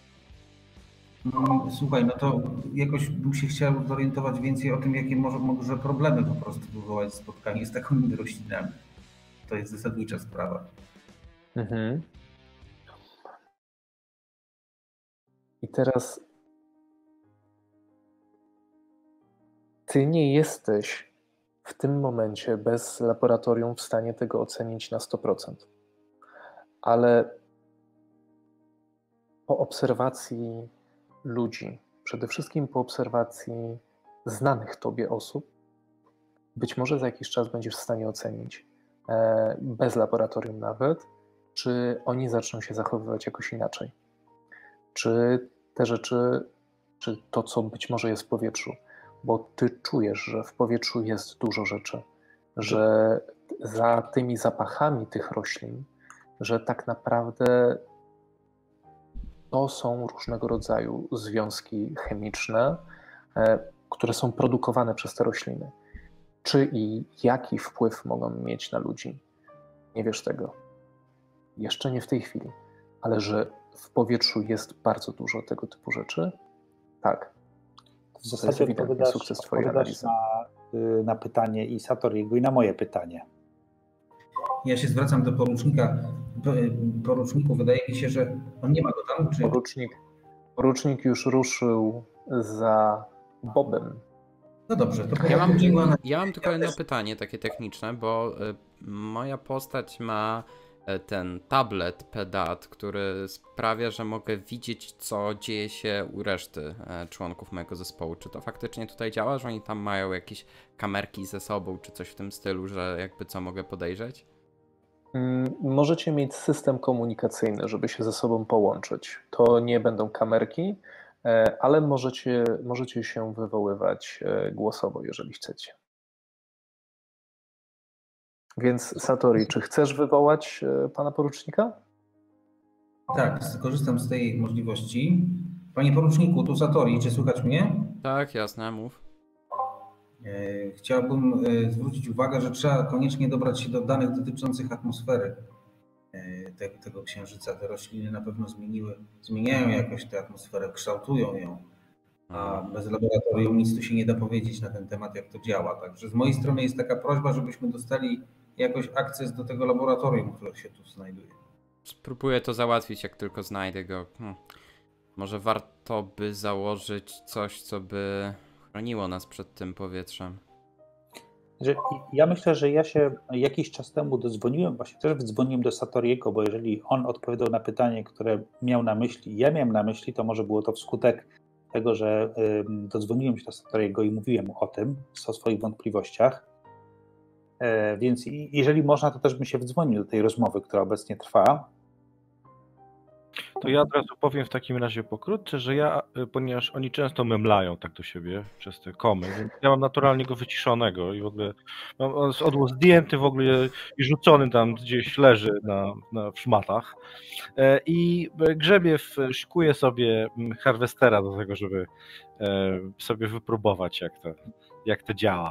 Słuchaj, no to jakoś bym się chciał zorientować więcej o tym, jakie może, może problemy po prostu wywołać spotkanie z takimi roślinami. To jest zasadnicza sprawa. Mhm. I teraz ty nie jesteś w tym momencie bez laboratorium w stanie tego ocenić na sto procent. Ale po obserwacji ludzi, przede wszystkim po obserwacji znanych tobie osób, być może za jakiś czas będziesz w stanie ocenić, e, bez laboratorium nawet, czy oni zaczną się zachowywać jakoś inaczej. Czy te rzeczy, czy to, co być może jest w powietrzu, bo ty czujesz, że w powietrzu jest dużo rzeczy, że za tymi zapachami tych roślin, że tak naprawdę to są różnego rodzaju związki chemiczne, które są produkowane przez te rośliny. Czy i jaki wpływ mogą mieć na ludzi? Nie wiesz tego. Jeszcze nie w tej chwili, ale że w powietrzu jest bardzo dużo tego typu rzeczy, tak. W zasadzie odpowiadasz, sukces twojej odpowiadasz na, na pytanie i Satoriego, i na moje pytanie. Ja się zwracam do porucznika. Poruczniku, wydaje mi się, że on nie ma go tam, czy... Porucznik, porucznik już ruszył za Bobem. No dobrze, to ja mam, na... ja mam tylko jedno pytanie takie techniczne, bo moja postać ma ten tablet Pedat, który sprawia, że mogę widzieć, co dzieje się u reszty członków mojego zespołu. Czy to faktycznie tutaj działa, że oni tam mają jakieś kamerki ze sobą, czy coś w tym stylu, że jakby co mogę podejrzeć? Możecie mieć system komunikacyjny, żeby się ze sobą połączyć. To nie będą kamerki, ale możecie, możecie się wywoływać głosowo, jeżeli chcecie. Więc Satori, czy chcesz wywołać pana porucznika? Tak, skorzystam z tej możliwości. Panie poruczniku, tu Satori, czy słychać mnie? Tak, jasne, mów. Chciałbym zwrócić uwagę, że trzeba koniecznie dobrać się do danych dotyczących atmosfery tego księżyca. Te rośliny na pewno zmieniły, zmieniają jakoś tę atmosferę, kształtują ją, a bez laboratorium nic tu się nie da powiedzieć na ten temat, jak to działa. Także z mojej strony jest taka prośba, żebyśmy dostali jakoś akces do tego laboratorium, które się tu znajduje. Spróbuję to załatwić, jak tylko znajdę go. Hm. Może warto by założyć coś, co by chroniło nas przed tym powietrzem. Ja myślę, że ja się jakiś czas temu dodzwoniłem, właśnie też dzwoniłem do Satoriego, bo jeżeli on odpowiadał na pytanie, które miał na myśli, ja miałem na myśli, to może było to wskutek tego, że dodzwoniłem się do Satoriego i mówiłem mu o tym, o swoich wątpliwościach. Więc jeżeli można, to też bym się wdzwonił do tej rozmowy, która obecnie trwa. To ja od razu powiem w takim razie pokrótce, że ja, ponieważ oni często memlają tak do siebie przez te komy, więc ja mam naturalnie go wyciszonego i w ogóle mam on jest odgłos zdjęty w ogóle i rzucony tam gdzieś leży na, na w szmatach. E, I grzebie, w, szykuję sobie harwestera do tego, żeby e, sobie wypróbować jak to, jak to działa.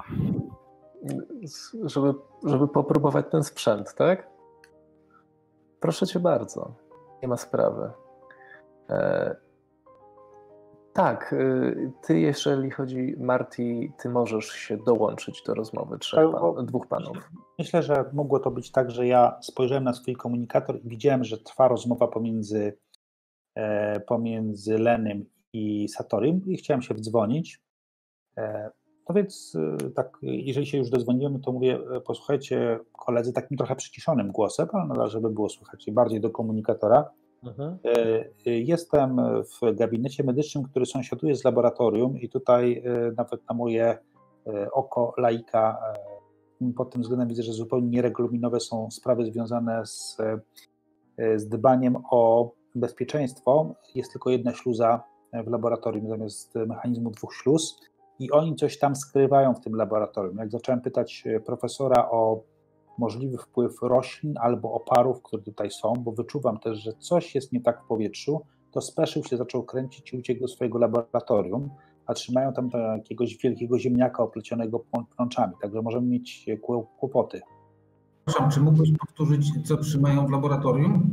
Żeby, żeby popróbować ten sprzęt, tak? Proszę cię bardzo. Nie ma sprawy. E, tak, e, ty jeżeli chodzi, Marty, ty możesz się dołączyć do rozmowy trzech pan, dwóch panów. Myślę, że mogło to być tak, że ja spojrzałem na swój komunikator i widziałem, że trwa rozmowa pomiędzy, e, pomiędzy Lenym i Satorim i chciałem się wdzwonić. E, no więc e, tak, jeżeli się już dodzwoniłem, to mówię, e, posłuchajcie koledzy takim trochę przyciszonym głosem, ale nadal, żeby było słychać bardziej do komunikatora. Mhm. Jestem w gabinecie medycznym, który sąsiaduje z laboratorium i tutaj nawet na moje oko laika pod tym względem widzę, że zupełnie nieregulaminowe są sprawy związane z, z dbaniem o bezpieczeństwo. Jest tylko jedna śluza w laboratorium zamiast mechanizmu dwóch śluz i oni coś tam skrywają w tym laboratorium. Jak zacząłem pytać profesora o możliwy wpływ roślin albo oparów, które tutaj są, bo wyczuwam też, że coś jest nie tak w powietrzu, to speszył się, zaczął kręcić i uciekł do swojego laboratorium, a trzymają tam jakiegoś wielkiego ziemniaka oplecionego plączami, także możemy mieć kłopoty. Przepraszam, czy mógłbyś powtórzyć, co trzymają w laboratorium?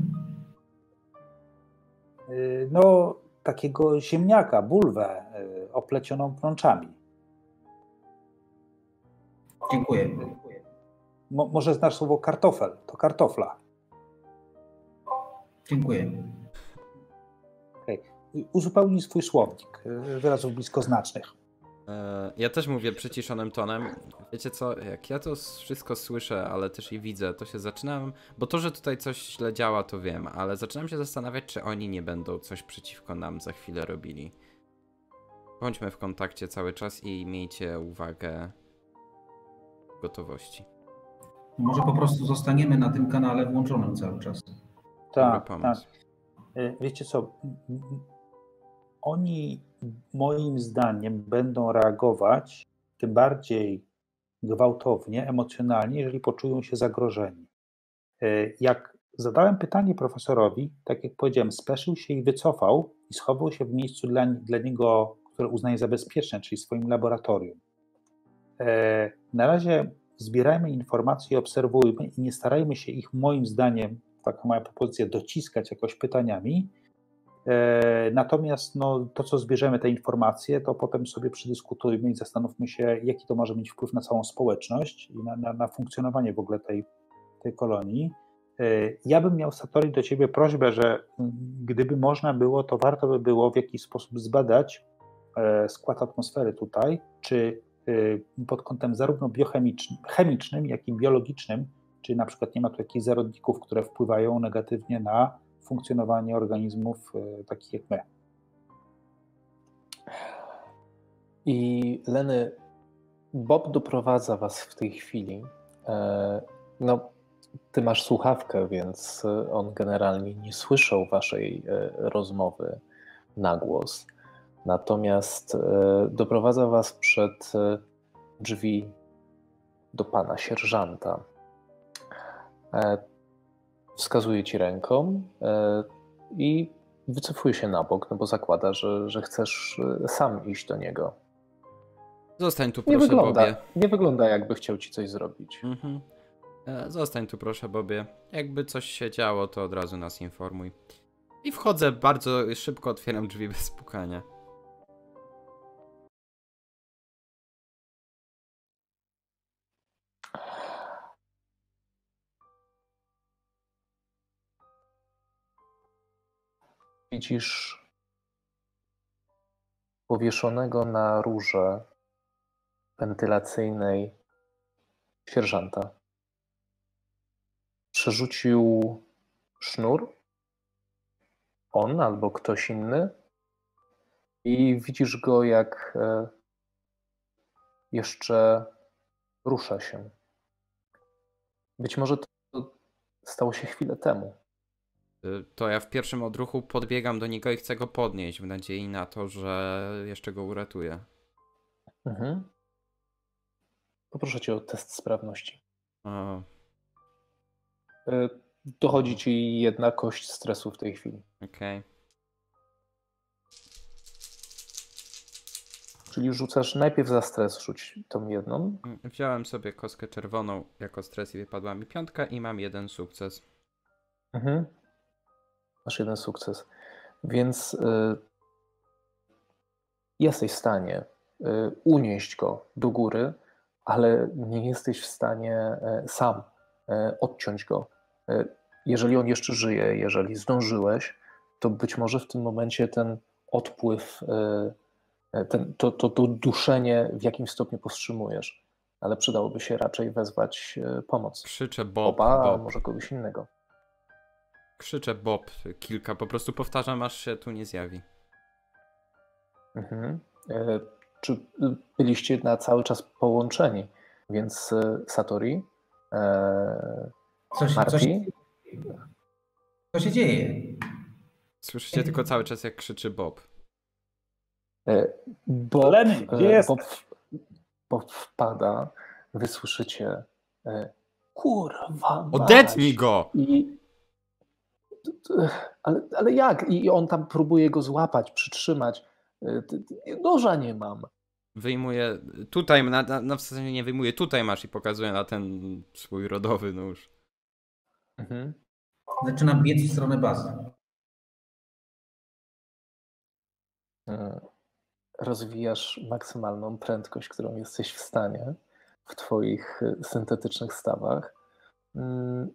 No, takiego ziemniaka, bulwę oplecioną plączami. Dziękuję. Mo, może znasz słowo kartofel, to kartofla. Dziękuję. Okay. Uzupełnij swój słownik wyrazów bliskoznacznych. Ja też mówię przyciszonym tonem. Wiecie co, jak ja to wszystko słyszę, ale też i widzę, to się zaczynam, bo to, że tutaj coś źle działa, to wiem, ale zaczynam się zastanawiać, czy oni nie będą coś przeciwko nam za chwilę robili. Bądźmy w kontakcie cały czas i miejcie uwagę w gotowości. Może po prostu zostaniemy na tym kanale włączonym cały czas. Tak, tak. Wiecie co, oni moim zdaniem będą reagować tym bardziej gwałtownie, emocjonalnie, jeżeli poczują się zagrożeni. Jak zadałem pytanie profesorowi, tak jak powiedziałem, speszył się i wycofał i schował się w miejscu dla, dla niego, które uznaje za bezpieczne, czyli swoim laboratorium. Na razie zbierajmy informacje, obserwujmy i nie starajmy się ich, moim zdaniem, taka moja propozycja, dociskać jakoś pytaniami. Natomiast no, to, co zbierzemy, te informacje, to potem sobie przedyskutujmy i zastanówmy się, jaki to może mieć wpływ na całą społeczność i na, na, na funkcjonowanie w ogóle tej, tej kolonii. Ja bym miał, Satori, do ciebie prośbę, że gdyby można było, to warto by było w jakiś sposób zbadać skład atmosfery tutaj, czy pod kątem zarówno biochemicznym, chemicznym, jak i biologicznym, czy na przykład nie ma tu jakichś zarodników, które wpływają negatywnie na funkcjonowanie organizmów takich jak my. I Leny, Bob doprowadza was w tej chwili. No, ty masz słuchawkę, więc on generalnie nie słyszał waszej rozmowy na głos. Natomiast doprowadza was przed drzwi do pana sierżanta. Wskazuje ci ręką i wycofuje się na bok, no bo zakłada, że, że chcesz sam iść do niego. Zostań tu, proszę, nie wygląda, Bobie. Nie wygląda, jakby chciał ci coś zrobić. Mhm. Zostań tu, proszę, Bobie. Jakby coś się działo, to od razu nas informuj. I wchodzę bardzo szybko, otwieram drzwi bez pukania. Widzisz powieszonego na rurze wentylacyjnej sierżanta. Przerzucił sznur, on albo ktoś inny, i widzisz go, jak jeszcze rusza się. Być może to stało się chwilę temu. to ja w pierwszym odruchu podbiegam do niego i chcę go podnieść w nadziei na to, że jeszcze go uratuję. Mhm. Poproszę cię o test sprawności. O, Y, Dochodzi ci jedna kość stresu w tej chwili. okej. Czyli rzucasz najpierw za stres, rzuć tą jedną. Wziąłem sobie kostkę czerwoną jako stres i wypadła mi piątka i mam jeden sukces. Mhm. Masz jeden sukces. Więc y, jesteś w stanie y, unieść go do góry, ale nie jesteś w stanie y, sam y, odciąć go. Y, jeżeli on jeszcze żyje, jeżeli zdążyłeś, to być może w tym momencie ten odpływ, y, ten, to, to, to duszenie w jakimś stopniu powstrzymujesz. Ale przydałoby się raczej wezwać y, pomoc. Krzyczę Bob, Oba, a Bob. może kogoś innego. Krzyczę Bob kilka, po prostu powtarzam, aż się tu nie zjawi. Mhm. E, Czy byliście na cały czas połączeni? Więc e, Satori, e, Co się, co, Marty, się, co się dzieje? Słyszycie tylko cały czas, jak krzyczy Bob. e, Bob, Leny, gdzie e, jesteś? Bob, Bob wpada, wy słyszycie e, kurwa mać. Odetnij go! I, ale, ale jak? I on tam próbuje go złapać, przytrzymać. E, ty- ty- Noża nie mam. Wyjmuję, tutaj, na, na, na w zasadzie nie wyjmuję, tutaj masz i pokazuję na ten swój rodowy nóż. Mhm. Zaczynam biec w stronę bazy. E, Rozwijasz maksymalną prędkość, którą jesteś w stanie w twoich e, syntetycznych stawach. Mm.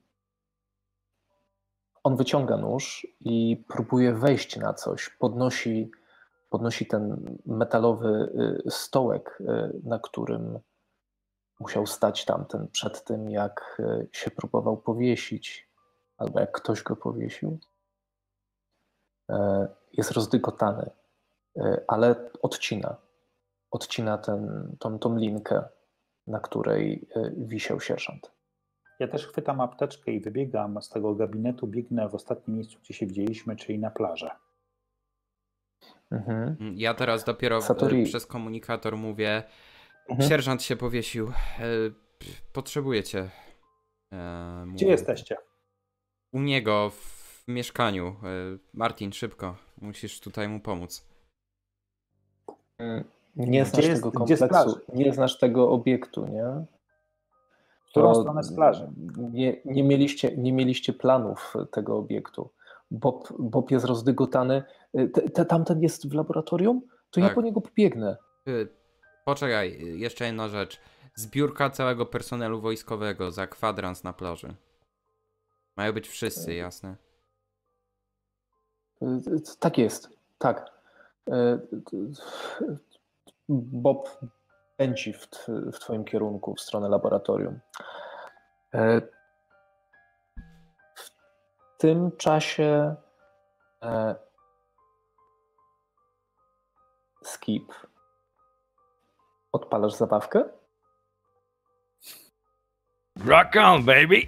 On wyciąga nóż i próbuje wejść na coś. Podnosi, podnosi ten metalowy y, stołek, y, na którym musiał stać tamten przed tym, jak y, się próbował powiesić, albo jak ktoś go powiesił. E, Jest rozdygotany, y, ale odcina. Odcina ten, tą, tą linkę, na której y, wisiał sierżant. Ja też chwytam apteczkę i wybiegam z tego gabinetu, biegnę w ostatnim miejscu, gdzie się widzieliśmy, czyli na plażę. Mhm. Ja teraz dopiero Satori. e, przez komunikator mówię, Mhm. sierżant się powiesił, e, potrzebuję cię. E, Gdzie mówię. jesteście? U niego w mieszkaniu. E, Martin, szybko, musisz tutaj mu pomóc. Nie Gdzie znasz jest- tego gdzie z kompleksu, plaży? nie znasz tego obiektu, nie? W którą To stronę z plaży? Nie, nie, mieliście, nie mieliście planów tego obiektu. Bob, Bob jest rozdygotany. Te, te, tamten jest w laboratorium? To ja Tak. po niego pobiegnę. E, Poczekaj, jeszcze jedna rzecz. Zbiórka całego personelu wojskowego za kwadrans na plaży. Mają być wszyscy, jasne? Tak jest, tak. Bob pędzi w, tw- w twoim kierunku, w stronę laboratorium. W tym czasie e, Skip, odpalasz zabawkę? Rock on, baby!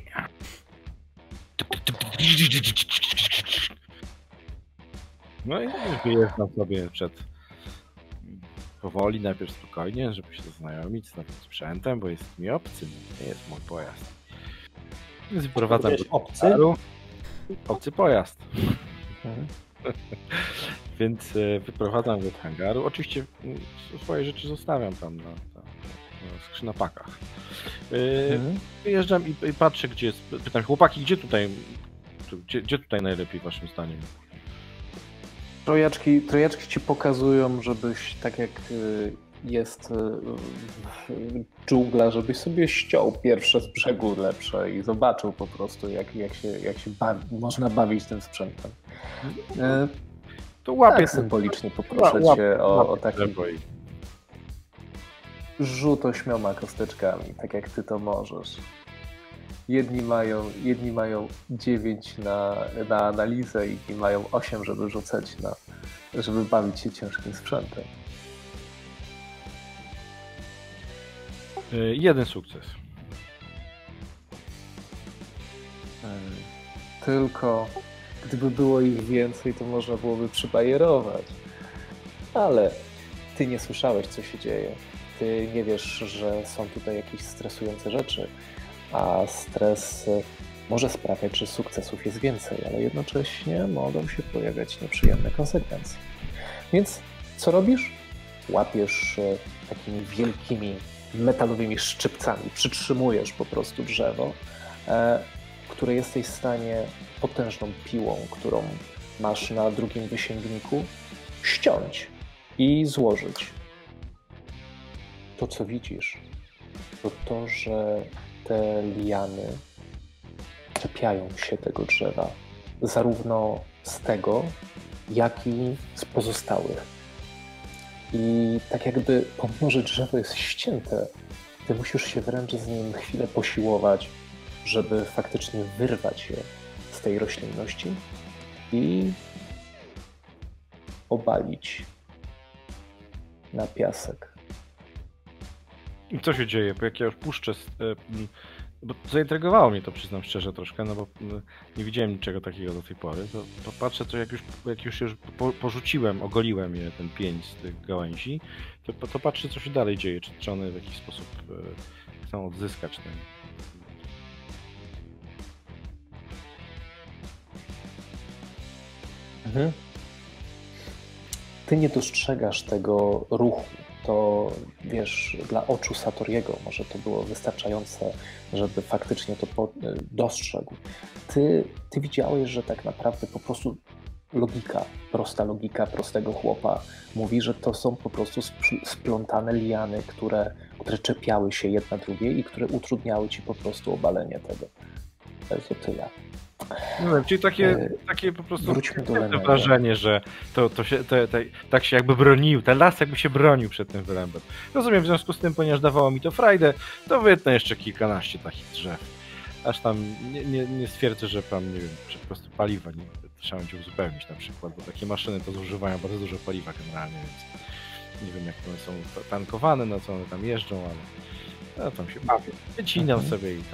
No i już wyjeżdżam sobie przed... Powoli, najpierw spokojnie, żeby się zaznajomić z nowym sprzętem, bo jest mi obcy, nie jest mój pojazd. Więc wyprowadzam Powiedziałeś do obcy? hangaru. Obcy pojazd. Mhm. Więc e, wyprowadzam go do hangaru. Oczywiście m, swoje rzeczy zostawiam tam na, na, na skrzynapakach. E, Mhm. Wyjeżdżam i, i patrzę, gdzie jest. Pytam, chłopaki, gdzie tutaj, gdzie, gdzie tutaj najlepiej waszym zdaniem? Trojaczki, trojaczki ci pokazują, żebyś tak jak y, jest y, w- dżungla, żebyś sobie ściął pierwsze z brzegu lepsze i zobaczył po prostu, jak, jak się, jak się bawi, można bawić tym sprzętem. Y, To łapię tak ten- symbolicznie poproszę łap- cię o, o łapię taki drzewo i- rzut ośmioma kosteczkami, tak jak ty to możesz. Jedni mają, jedni mają dziewięć na, na analizę, inni mają osiem, żeby rzucać na, żeby bawić się ciężkim sprzętem. E, Jeden sukces. Tylko Gdyby było ich więcej, to można byłoby przybajerować. Ale ty nie słyszałeś, co się dzieje. Ty nie wiesz, że są tutaj jakieś stresujące rzeczy, a stres może sprawiać, że sukcesów jest więcej, ale jednocześnie mogą się pojawiać nieprzyjemne konsekwencje. Więc co robisz? Łapiesz takimi wielkimi metalowymi szczypcami, przytrzymujesz po prostu drzewo, które jesteś w stanie potężną piłą, którą masz na drugim wysięgniku, ściąć i złożyć. To, co widzisz, to to, że te liany czepiają się tego drzewa, zarówno z tego, jak i z pozostałych. I tak jakby, pomimo że drzewo jest ścięte, ty musisz się wręcz z nim chwilę posiłować, żeby faktycznie wyrwać je z tej roślinności i obalić na piasek. I co się dzieje? Bo jak ja już puszczę, bo zaintrygowało mnie to, przyznam szczerze troszkę, no bo nie widziałem niczego takiego do tej pory, to, to patrzę, to jak już, jak już, już po, porzuciłem, ogoliłem je, ten pień z tych gałęzi, to, to patrzę, co się dalej dzieje, czy, czy one w jakiś sposób chcą odzyskać ten. Mhm. Ty nie dostrzegasz tego ruchu. To, wiesz, dla oczu Satoriego może to było wystarczające, żeby faktycznie to dostrzegł. Ty, ty widziałeś, że tak naprawdę po prostu logika, prosta logika prostego chłopa mówi, że to są po prostu splątane liany, które, które czepiały się jedna drugiej i które utrudniały ci po prostu obalenie tego. To jest to tyle. No wiem, czyli takie, e, takie po prostu wrażenie, że to, to się, to, to, tak się jakby bronił, ten las jakby się bronił przed tym wyrębem. Rozumiem, w związku z tym, ponieważ dawało mi to frajdę, to wytnę jeszcze kilkanaście takich drzew. Aż tam nie, nie, nie stwierdzę, że tam, nie wiem, że po prostu paliwa nie trzeba będzie uzupełnić na przykład, bo takie maszyny to zużywają bardzo dużo paliwa generalnie, więc nie wiem, jak one są tankowane, na co one tam jeżdżą, ale no, tam się bawię. Wycinam mhm. sobie i tam.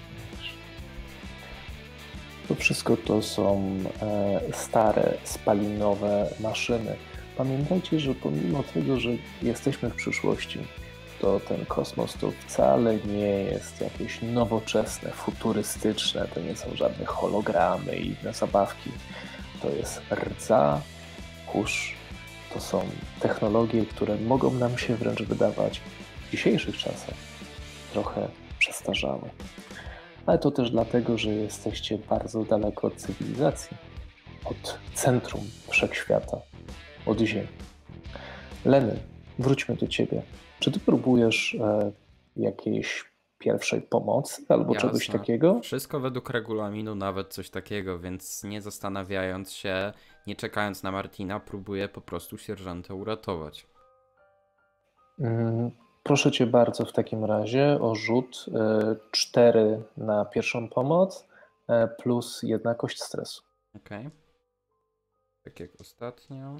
To wszystko to są e, stare, spalinowe maszyny. Pamiętajcie, że pomimo tego, że jesteśmy w przyszłości, to ten kosmos to wcale nie jest jakieś nowoczesne, futurystyczne, to nie są żadne hologramy i inne zabawki. To jest rdza, kurz, to są technologie, które mogą nam się wręcz wydawać w dzisiejszych czasach trochę przestarzałe. Ale to też dlatego, że jesteście bardzo daleko od cywilizacji, od centrum wszechświata, od Ziemi. Leny, wróćmy do ciebie. Czy ty próbujesz e, jakiejś pierwszej pomocy albo Jasne. czegoś takiego? Wszystko według regulaminu, nawet coś takiego, więc nie zastanawiając się, nie czekając na Martina, próbuję po prostu sierżanta uratować. Mm. Proszę cię bardzo w takim razie o rzut cztery na pierwszą pomoc plus jedna kość stresu. Okej. Okay. Tak jak ostatnio.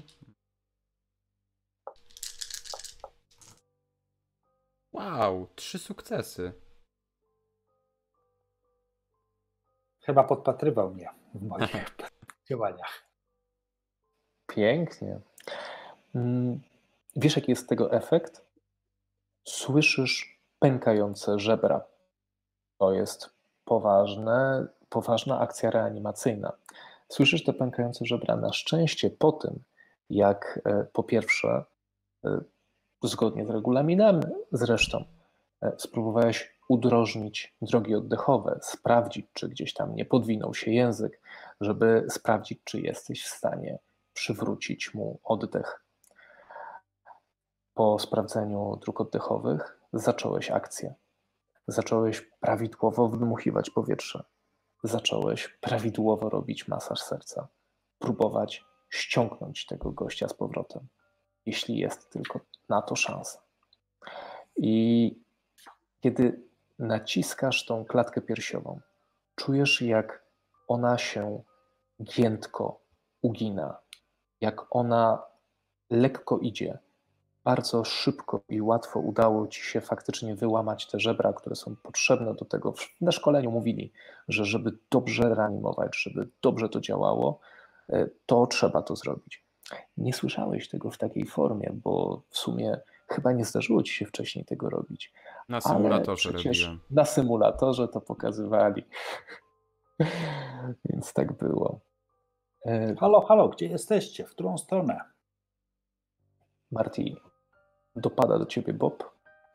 Wow, trzy sukcesy. Chyba podpatrywał mnie w moich działaniach. Pięknie. Wiesz, jaki jest tego efekt? Słyszysz pękające żebra. To jest poważne, poważna akcja reanimacyjna. Słyszysz te pękające żebra. Na szczęście po tym, jak po pierwsze, zgodnie z regulaminami zresztą, spróbowałeś udrożnić drogi oddechowe, sprawdzić, czy gdzieś tam nie podwinął się język, żeby sprawdzić, czy jesteś w stanie przywrócić mu oddech. Po sprawdzeniu dróg oddechowych zacząłeś akcję. Zacząłeś prawidłowo wydmuchiwać powietrze. Zacząłeś prawidłowo robić masaż serca. Próbować ściągnąć tego gościa z powrotem, jeśli jest tylko na to szansa. I kiedy naciskasz tą klatkę piersiową, czujesz, jak ona się giętko ugina, jak ona lekko idzie, bardzo szybko i łatwo udało ci się faktycznie wyłamać te żebra, które są potrzebne do tego. Na szkoleniu mówili, że żeby dobrze reanimować, żeby dobrze to działało, to trzeba to zrobić. Nie słyszałeś tego w takiej formie, bo w sumie chyba nie zdarzyło ci się wcześniej tego robić. Na symulatorze ale przecież robiłem. Na symulatorze to pokazywali. Więc tak było. Halo, halo, gdzie jesteście? W którą stronę? Marty, dopada do ciebie Bob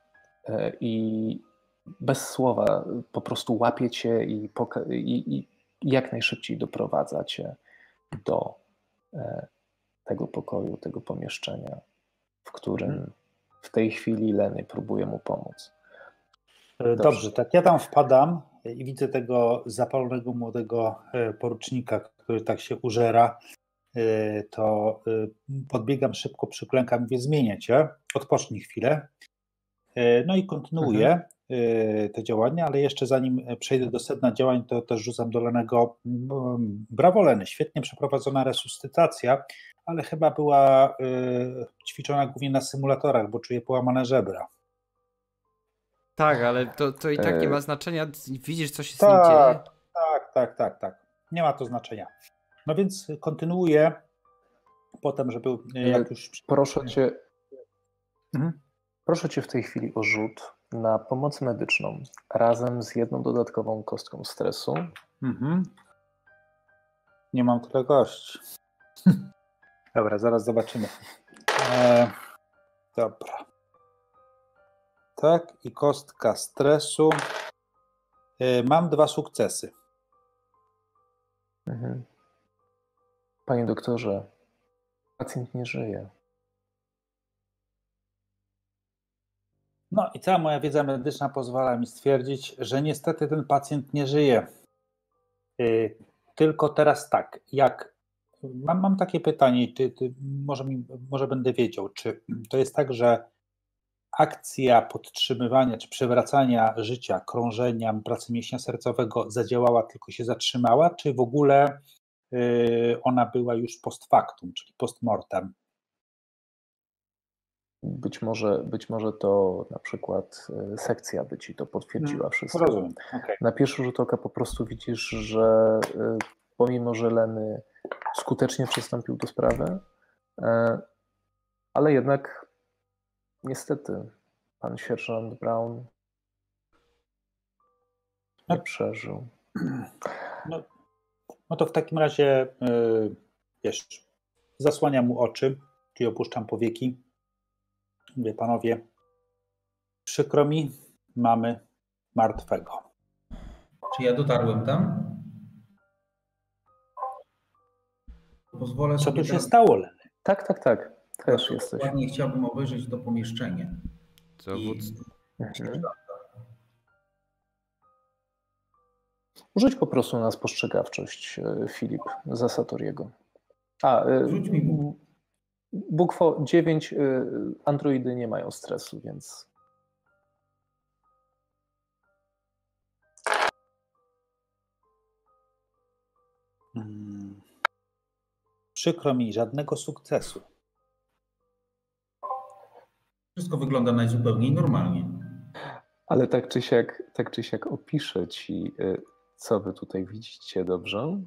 i bez słowa po prostu łapie cię i, poka- i, i jak najszybciej doprowadza cię do tego pokoju, tego pomieszczenia, w którym w tej chwili Lenny próbuje mu pomóc. Dobrze, Dobrze tak ja tam wpadam i widzę tego zapalonego młodego porucznika, który tak się użera, to podbiegam szybko, przyklękam, mówię, zmienię cię, odpocznij chwilę. No i kontynuuję mhm. te działania, ale jeszcze zanim przejdę do sedna działań, to też rzucam do Lennego. Brawo, Lenny, świetnie przeprowadzona resuscytacja, ale chyba była ćwiczona głównie na symulatorach, bo czuję połamane żebra. Tak, ale to, to i tak nie ma znaczenia. Widzisz, co się z tak, nim dzieje? Tak, tak, tak, tak. Nie ma to znaczenia. No więc kontynuuję potem, żeby jak już... Proszę cię, mhm. proszę cię w tej chwili o rzut na pomoc medyczną razem z jedną dodatkową kostką stresu. Mhm. Nie mam tyle gości. Dobra, zaraz zobaczymy. E, dobra. Tak, i kostka stresu. E, mam dwa sukcesy. Mhm. Panie doktorze, pacjent nie żyje. No i cała moja wiedza medyczna pozwala mi stwierdzić, że niestety ten pacjent nie żyje. Yy, tylko teraz tak, jak mam, mam takie pytanie, ty, ty, może, mi, może będę wiedział, czy to jest tak, że akcja podtrzymywania czy przywracania życia, krążenia, pracy mięśnia sercowego zadziałała, tylko się zatrzymała, czy w ogóle yy, ona była już post factum, czyli post mortem? Być może, być może to na przykład sekcja by ci to potwierdziła wszystko. Rozumiem. Okay. Na pierwszy rzut oka po prostu widzisz, że pomimo, że Lenny skutecznie przystąpił do sprawy, ale jednak niestety pan sierżant Brown nie no, przeżył. No, no to w takim razie yy, wiesz, zasłaniam mu oczy, czyli opuszczam powieki. Mówię, panowie, przykro mi, mamy martwego. Czy ja dotarłem tam? Pozwolę Co sobie tu się tam... stało, Lenny? Tak, tak, tak. Też ja jesteś. Ładnie chciałbym obejrzeć to pomieszczenie. Zawód... I... Mhm. Rzuć po prostu na spostrzegawczość, Filip, za Satoriego. A, Rzuć mi Bukwo dziewięć, androidy nie mają stresu, więc... Hmm. Przykro mi, żadnego sukcesu. Wszystko wygląda najzupełniej normalnie. Ale tak czy siak, tak czy siak opiszę ci, co wy tutaj widzicie, dobrze?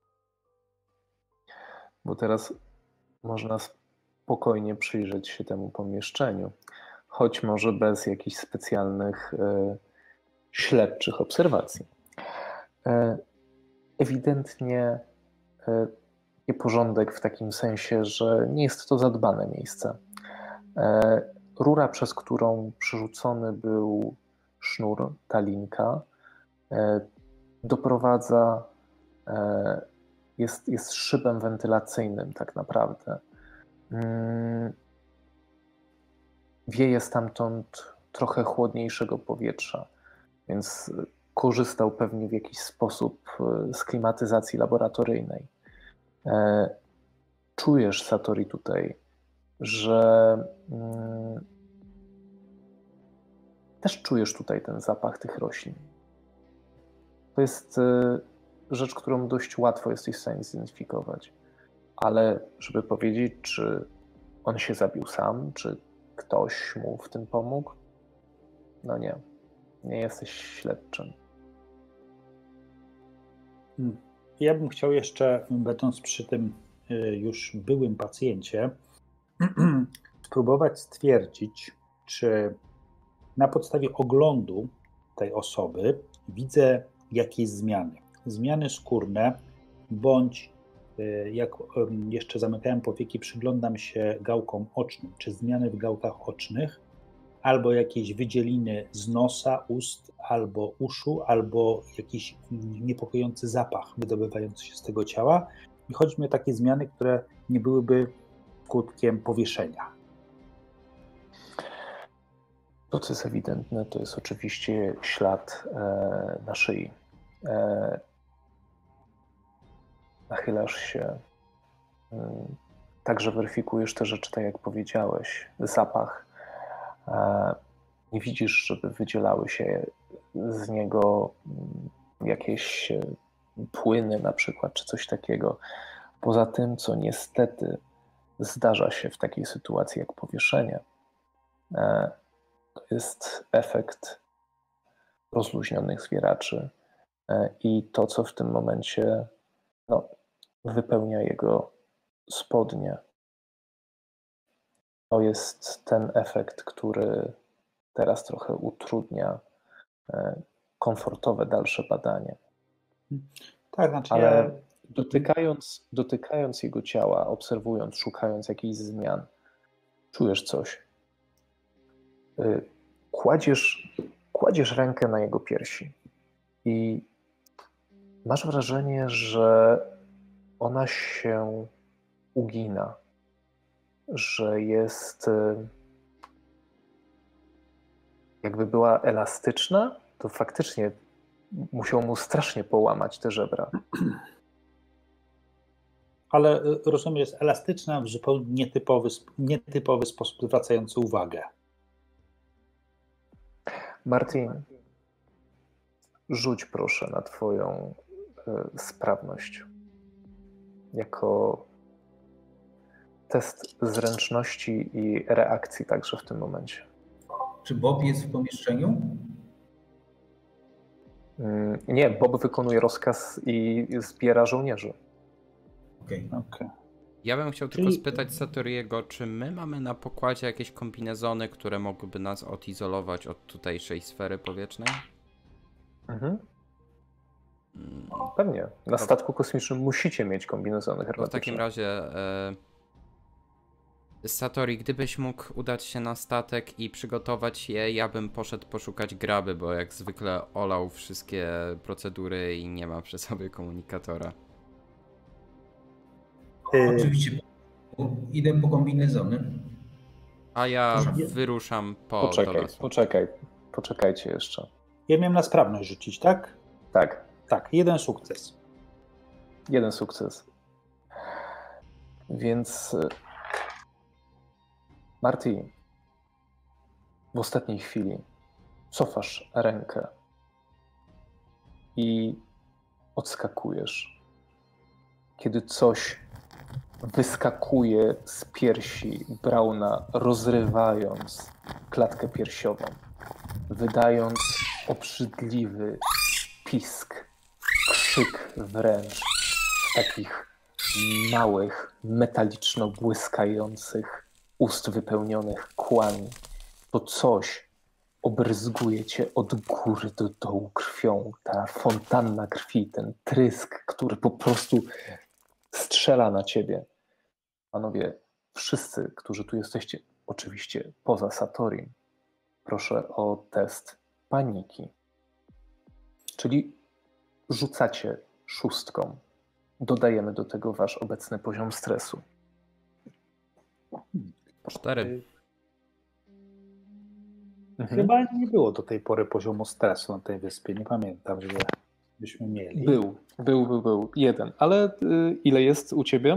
Bo teraz można spokojnie przyjrzeć się temu pomieszczeniu, choć może bez jakichś specjalnych e, śledczych obserwacji. E, ewidentnie e, nieporządek w takim sensie, że nie jest to zadbane miejsce. E, rura, przez którą przerzucony był sznur, ta linka, e, doprowadza, e, jest, jest szybem wentylacyjnym tak naprawdę. Wieje stamtąd trochę chłodniejszego powietrza, więc korzystał pewnie w jakiś sposób z klimatyzacji laboratoryjnej. Czujesz, Satori, tutaj, że też czujesz tutaj ten zapach tych roślin. To jest rzecz, którą dość łatwo jesteś w stanie zidentyfikować. Ale żeby powiedzieć, czy on się zabił sam, czy ktoś mu w tym pomógł? No nie, nie jesteś śledczym. Ja bym chciał jeszcze, będąc przy tym już byłym pacjencie, spróbować stwierdzić, czy na podstawie oglądu tej osoby widzę jakieś zmiany. Zmiany skórne, bądź jak jeszcze zamykałem powieki, przyglądam się gałkom ocznym, czy zmiany w gałkach ocznych, albo jakieś wydzieliny z nosa, ust, albo uszu, albo jakiś niepokojący zapach wydobywający się z tego ciała. I chodzi mi o takie zmiany, które nie byłyby skutkiem powieszenia. To, co jest ewidentne, to jest oczywiście ślad e, na szyi. E, nachylasz się, e, także weryfikujesz te rzeczy, tak jak powiedziałeś. Zapach. E, nie widzisz, żeby wydzielały się z niego jakieś płyny na przykład, czy coś takiego. Poza tym, co niestety zdarza się w takiej sytuacji jak powieszenie, e, to jest efekt rozluźnionych zwieraczy i to, co w tym momencie no, wypełnia jego spodnie. To jest ten efekt, który teraz trochę utrudnia komfortowe dalsze badanie. Tak, znaczy Ale ja... dotykając, dotykając jego ciała, obserwując, szukając jakichś zmian, czujesz coś. Kładziesz, kładziesz rękę na jego piersi i masz wrażenie, że ona się ugina, że jest jakby była elastyczna, to faktycznie musiał mu strasznie połamać te żebra. Ale rozumiem, jest elastyczna w zupełnie nietypowy, nietypowy sposób, zwracający uwagę. Martin, rzuć proszę na twoją y, sprawność. Jako test zręczności i reakcji także w tym momencie. Czy Bob jest w pomieszczeniu? Y, nie, Bob wykonuje rozkaz i zbiera żołnierzy. Okej. Okay. Okay. Ja bym chciał tylko spytać Satoriego, czy my mamy na pokładzie jakieś kombinezony, które mogłyby nas odizolować od tutejszej sfery powietrznej? Mhm. Pewnie. Na statku kosmicznym musicie mieć kombinezony hermetyczne. W takim razie e... Satori, gdybyś mógł udać się na statek i przygotować je, ja bym poszedł poszukać graby, bo jak zwykle olał wszystkie procedury i nie ma przy sobie komunikatora. Oczywiście. Idę po kombinezony. A ja wyruszam po Poczekaj, do poczekaj. Poczekajcie jeszcze. Ja miałem na sprawność rzucić, tak? Tak. Tak, jeden sukces. Jeden sukces. Więc Marty, w ostatniej chwili cofasz rękę i odskakujesz. Kiedy coś wyskakuje z piersi Brauna, rozrywając klatkę piersiową, wydając obrzydliwy pisk, krzyk wręcz z takich małych, metaliczno błyskających ust wypełnionych kłami. To coś obryzguje cię od góry do dołu krwią. Ta fontanna krwi, ten trysk, który po prostu strzela na ciebie. Panowie, wszyscy, którzy tu jesteście, oczywiście poza Satorim, proszę o test paniki. Czyli rzucacie szóstką. Dodajemy do tego wasz obecny poziom stresu. Cztery. Mhm. Chyba nie było do tej pory poziomu stresu na tej wyspie. Nie pamiętam, że byśmy mieli. Był, był, był, był. Jeden. Ale y, ile jest u ciebie?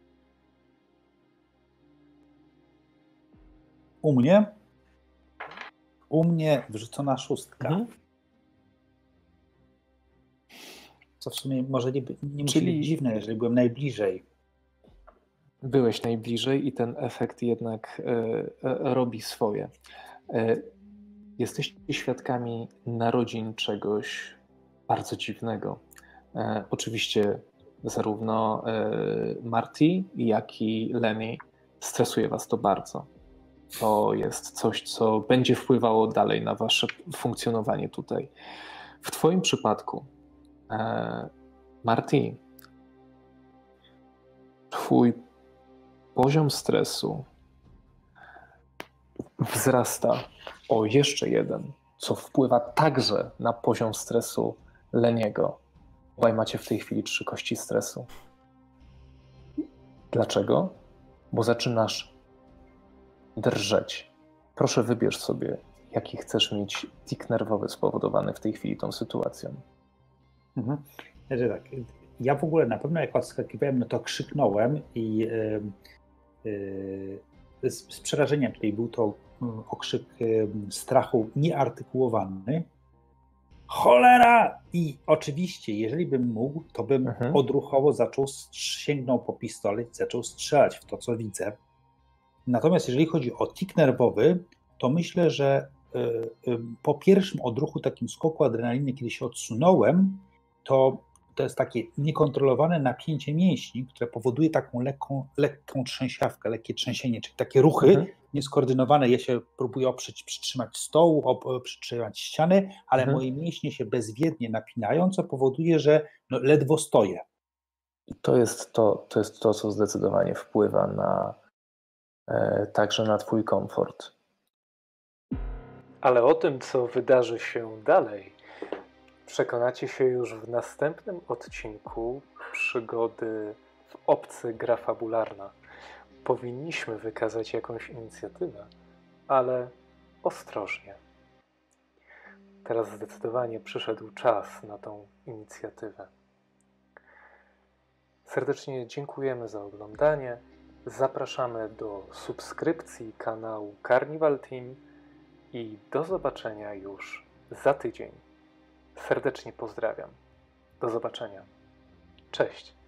U mnie? U mnie wrzucona szóstka. Mhm. Co w sumie może nie, nie musi Czyli... być dziwne, jeżeli byłem najbliżej. byłeś najbliżej i ten efekt jednak robi swoje. Jesteście świadkami narodzin czegoś bardzo dziwnego. Oczywiście zarówno Marty, jak i Lenny stresuje was to bardzo. To jest coś, co będzie wpływało dalej na wasze funkcjonowanie tutaj. W twoim przypadku, Marty, twój poziom stresu wzrasta o jeszcze jeden, co wpływa także na poziom stresu Leniego. Obaj macie w tej chwili trzy kości stresu. Dlaczego? Bo zaczynasz drżeć. Proszę wybierz sobie, jaki chcesz mieć tik nerwowy spowodowany w tej chwili tą sytuacją. Mhm. Znaczy tak, ja w ogóle na pewno jak odskakiwałem, no to krzyknąłem i yy, yy, z, z przerażeniem tutaj był to yy, okrzyk yy, strachu nieartykułowany. Cholera! I oczywiście, jeżeli bym mógł, to bym mhm. odruchowo zaczął, sięgnął po pistolet, zaczął strzelać w to, co widzę. Natomiast jeżeli chodzi o tik nerwowy, to myślę, że y, y, po pierwszym odruchu, takim skoku adrenaliny, kiedy się odsunąłem, to to jest takie niekontrolowane napięcie mięśni, które powoduje taką lekką, lekką trzęsiawkę, lekkie trzęsienie, czyli takie ruchy mhm. nieskoordynowane. Ja się próbuję oprzeć, przytrzymać stołu, op, przytrzymać ściany, ale mhm. moje mięśnie się bezwiednie napinają, co powoduje, że no, ledwo stoję. I to jest to, to jest to, co zdecydowanie wpływa na e, także na twój komfort. Ale o tym, co wydarzy się dalej, przekonacie się już w następnym odcinku przygody w Obcy Gra Fabularna. Powinniśmy wykazać jakąś inicjatywę, ale ostrożnie. Teraz zdecydowanie przyszedł czas na tą inicjatywę. Serdecznie dziękujemy za oglądanie. Zapraszamy do subskrypcji kanału Carnival Team i do zobaczenia już za tydzień. Serdecznie pozdrawiam. Do zobaczenia. Cześć.